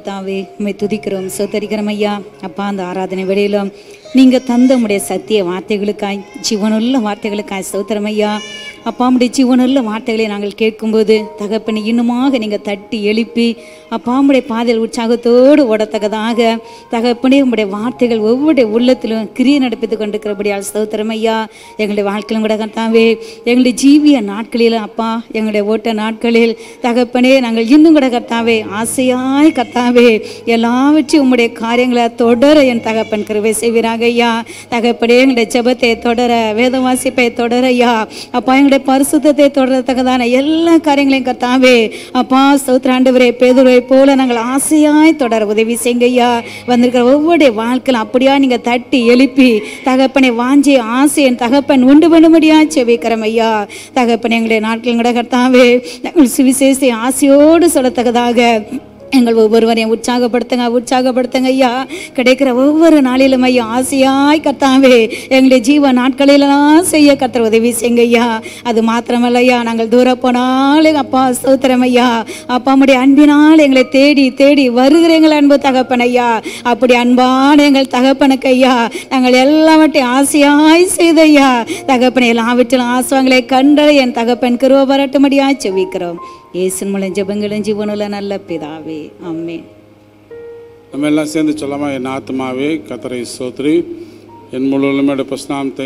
கர்த்தாவே உம்மை துதிக்கிறோம் சோத்தரிக்கிறோம் ஐயா. அப்பா அந்த ஆராதனை வேளையிலும் நீங்கள் தந்த உடைய சத்திய வார்த்தைகளுக்காய் ஜீவனுள்ள வார்த்தைகளுக்காய் ஸ்தோத்திரம் ஐயா. அப்பா உடைய ஜீவனுள்ள வார்த்தைகளை நாங்கள் கேட்கும்போது தகப்பனை இன்னுமாக நீங்கள் தட்டி எழுப்பி அப்பா உடைய பாதையில் உற்சாகத்தோடு ஓடத்தக்கதாக தகப்பனே உங்களுடைய வார்த்தைகள் ஒவ்வொரு உள்ளத்திலும் கிரியை நடப்பித்து கொண்டிருக்கிறபடியால் ஸ்தோத்திரம் ஐயா. எங்களுடைய வாழ்க்கையிலும் கூட கர்த்தாவே எங்களுடைய ஜீவிய நாட்களில் அப்பா எங்களுடைய ஓட்ட நாட்களில் தகப்பனே நாங்கள் இன்னும் கூட கர்த்தாவே ஆசையாய் கர்த்தாவே எல்லாவற்றையும் உங்களுடைய காரியங்களை தொடர என் தகப்பன் கிருபை செய்வீராக ஐயா. தகப்பனே எங்களுடைய ஜெபத்தை தொடர வேத வாசிப்பை தொடர ஐயா. அப்பா எங்களுடைய பரிசுத்தத்தை தொடரத்தக்கதான எல்லா காரியங்களையும் கர்த்தாவே அப்பா ஸ்தோத்திர ஆண்டவரே பேதுருவை போல நாங்கள் ஆசையாய் தொடர உதவி செய்யுங்க ஐயா. வந்திருக்கிற ஒவ்வொரு வாழ்க்கையில் அப்படியா நீங்கள் தட்டி எழுப்பி தகப்பனை வாஞ்சி ஆசை என் தகப்பன் உண்டு பண்ணும்படியா செவிக்கிறோம் ஐயா. தகப்பன் எங்களுடைய நாட்கள் கூட கர்த்தாவே நாங்கள் சுவிசேஷத்தை ஆசையோடு சொல்லத்தக்கதாக எங்கள் ஒவ்வொருவரையும் உற்சாகப்படுத்துங்க உற்சாகப்படுத்துங்க ஐயா. கிடைக்கிற ஒவ்வொரு நாளிலும் ஐயா ஆசையாய் கர்த்தாவே எங்களுடைய ஜீவ நாட்களிலெல்லாம் செய்ய கர்த்தர் உதவி செய்யுங்க ஐயா. அது மாத்திரமல்ல ஐயா, நாங்கள் தூரம் போனாலும் அப்பா ஸ்தோத்திரம் ஐயா. அப்பா உம்முடைய அன்பினால் எங்களை தேடி தேடி வருகிற எங்கள் அன்பு தகப்பன் ஐயா. அப்படி அன்பான எங்கள் தகப்பனுக்கு ஐயா நாங்கள் எல்லாவற்றையும் ஆசையாய் செய்த ஐயா. தகப்பனை எல்லாவற்றிலும் ஆசுவாங்களை கண்ட என் தகப்பன் கிருபை வரட்டும்படியாய் செபிக்கிறோம். இயேசுவின் மூலம் ஜெபங்களும் ஜீவனுள்ள நல்ல பிதாவே ஆமென். நம்ம எல்லாம் சேர்ந்து சொல்லாமா? என் ஆத்மாவே கர்த்தரை ஸ்தோத்திரி, என் முழு பிரஸ்நாமத்தை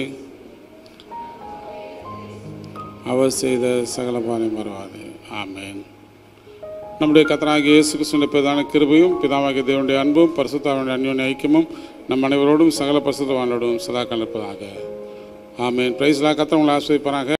அவர் செய்த சகல பானை மறவாதே. ஆமென். நம்முடைய கர்த்தராகிய இயேசு கிறிஸ்துவின் பிரதான கிருபையும் பிதாவாகிய தேவனுடைய அன்பும் பரிசுத்தாவினுடைய அந்யோன்ய ஐக்கியமும் நம் அனைவரோடும் சகல பரிசுத்தவான்களோடும் சதா கலப்பதாக. ஆமென். பிரைஸ் எல்லாம் கர்த்தர் உங்களை ஆசீர்வதிப்பாராக.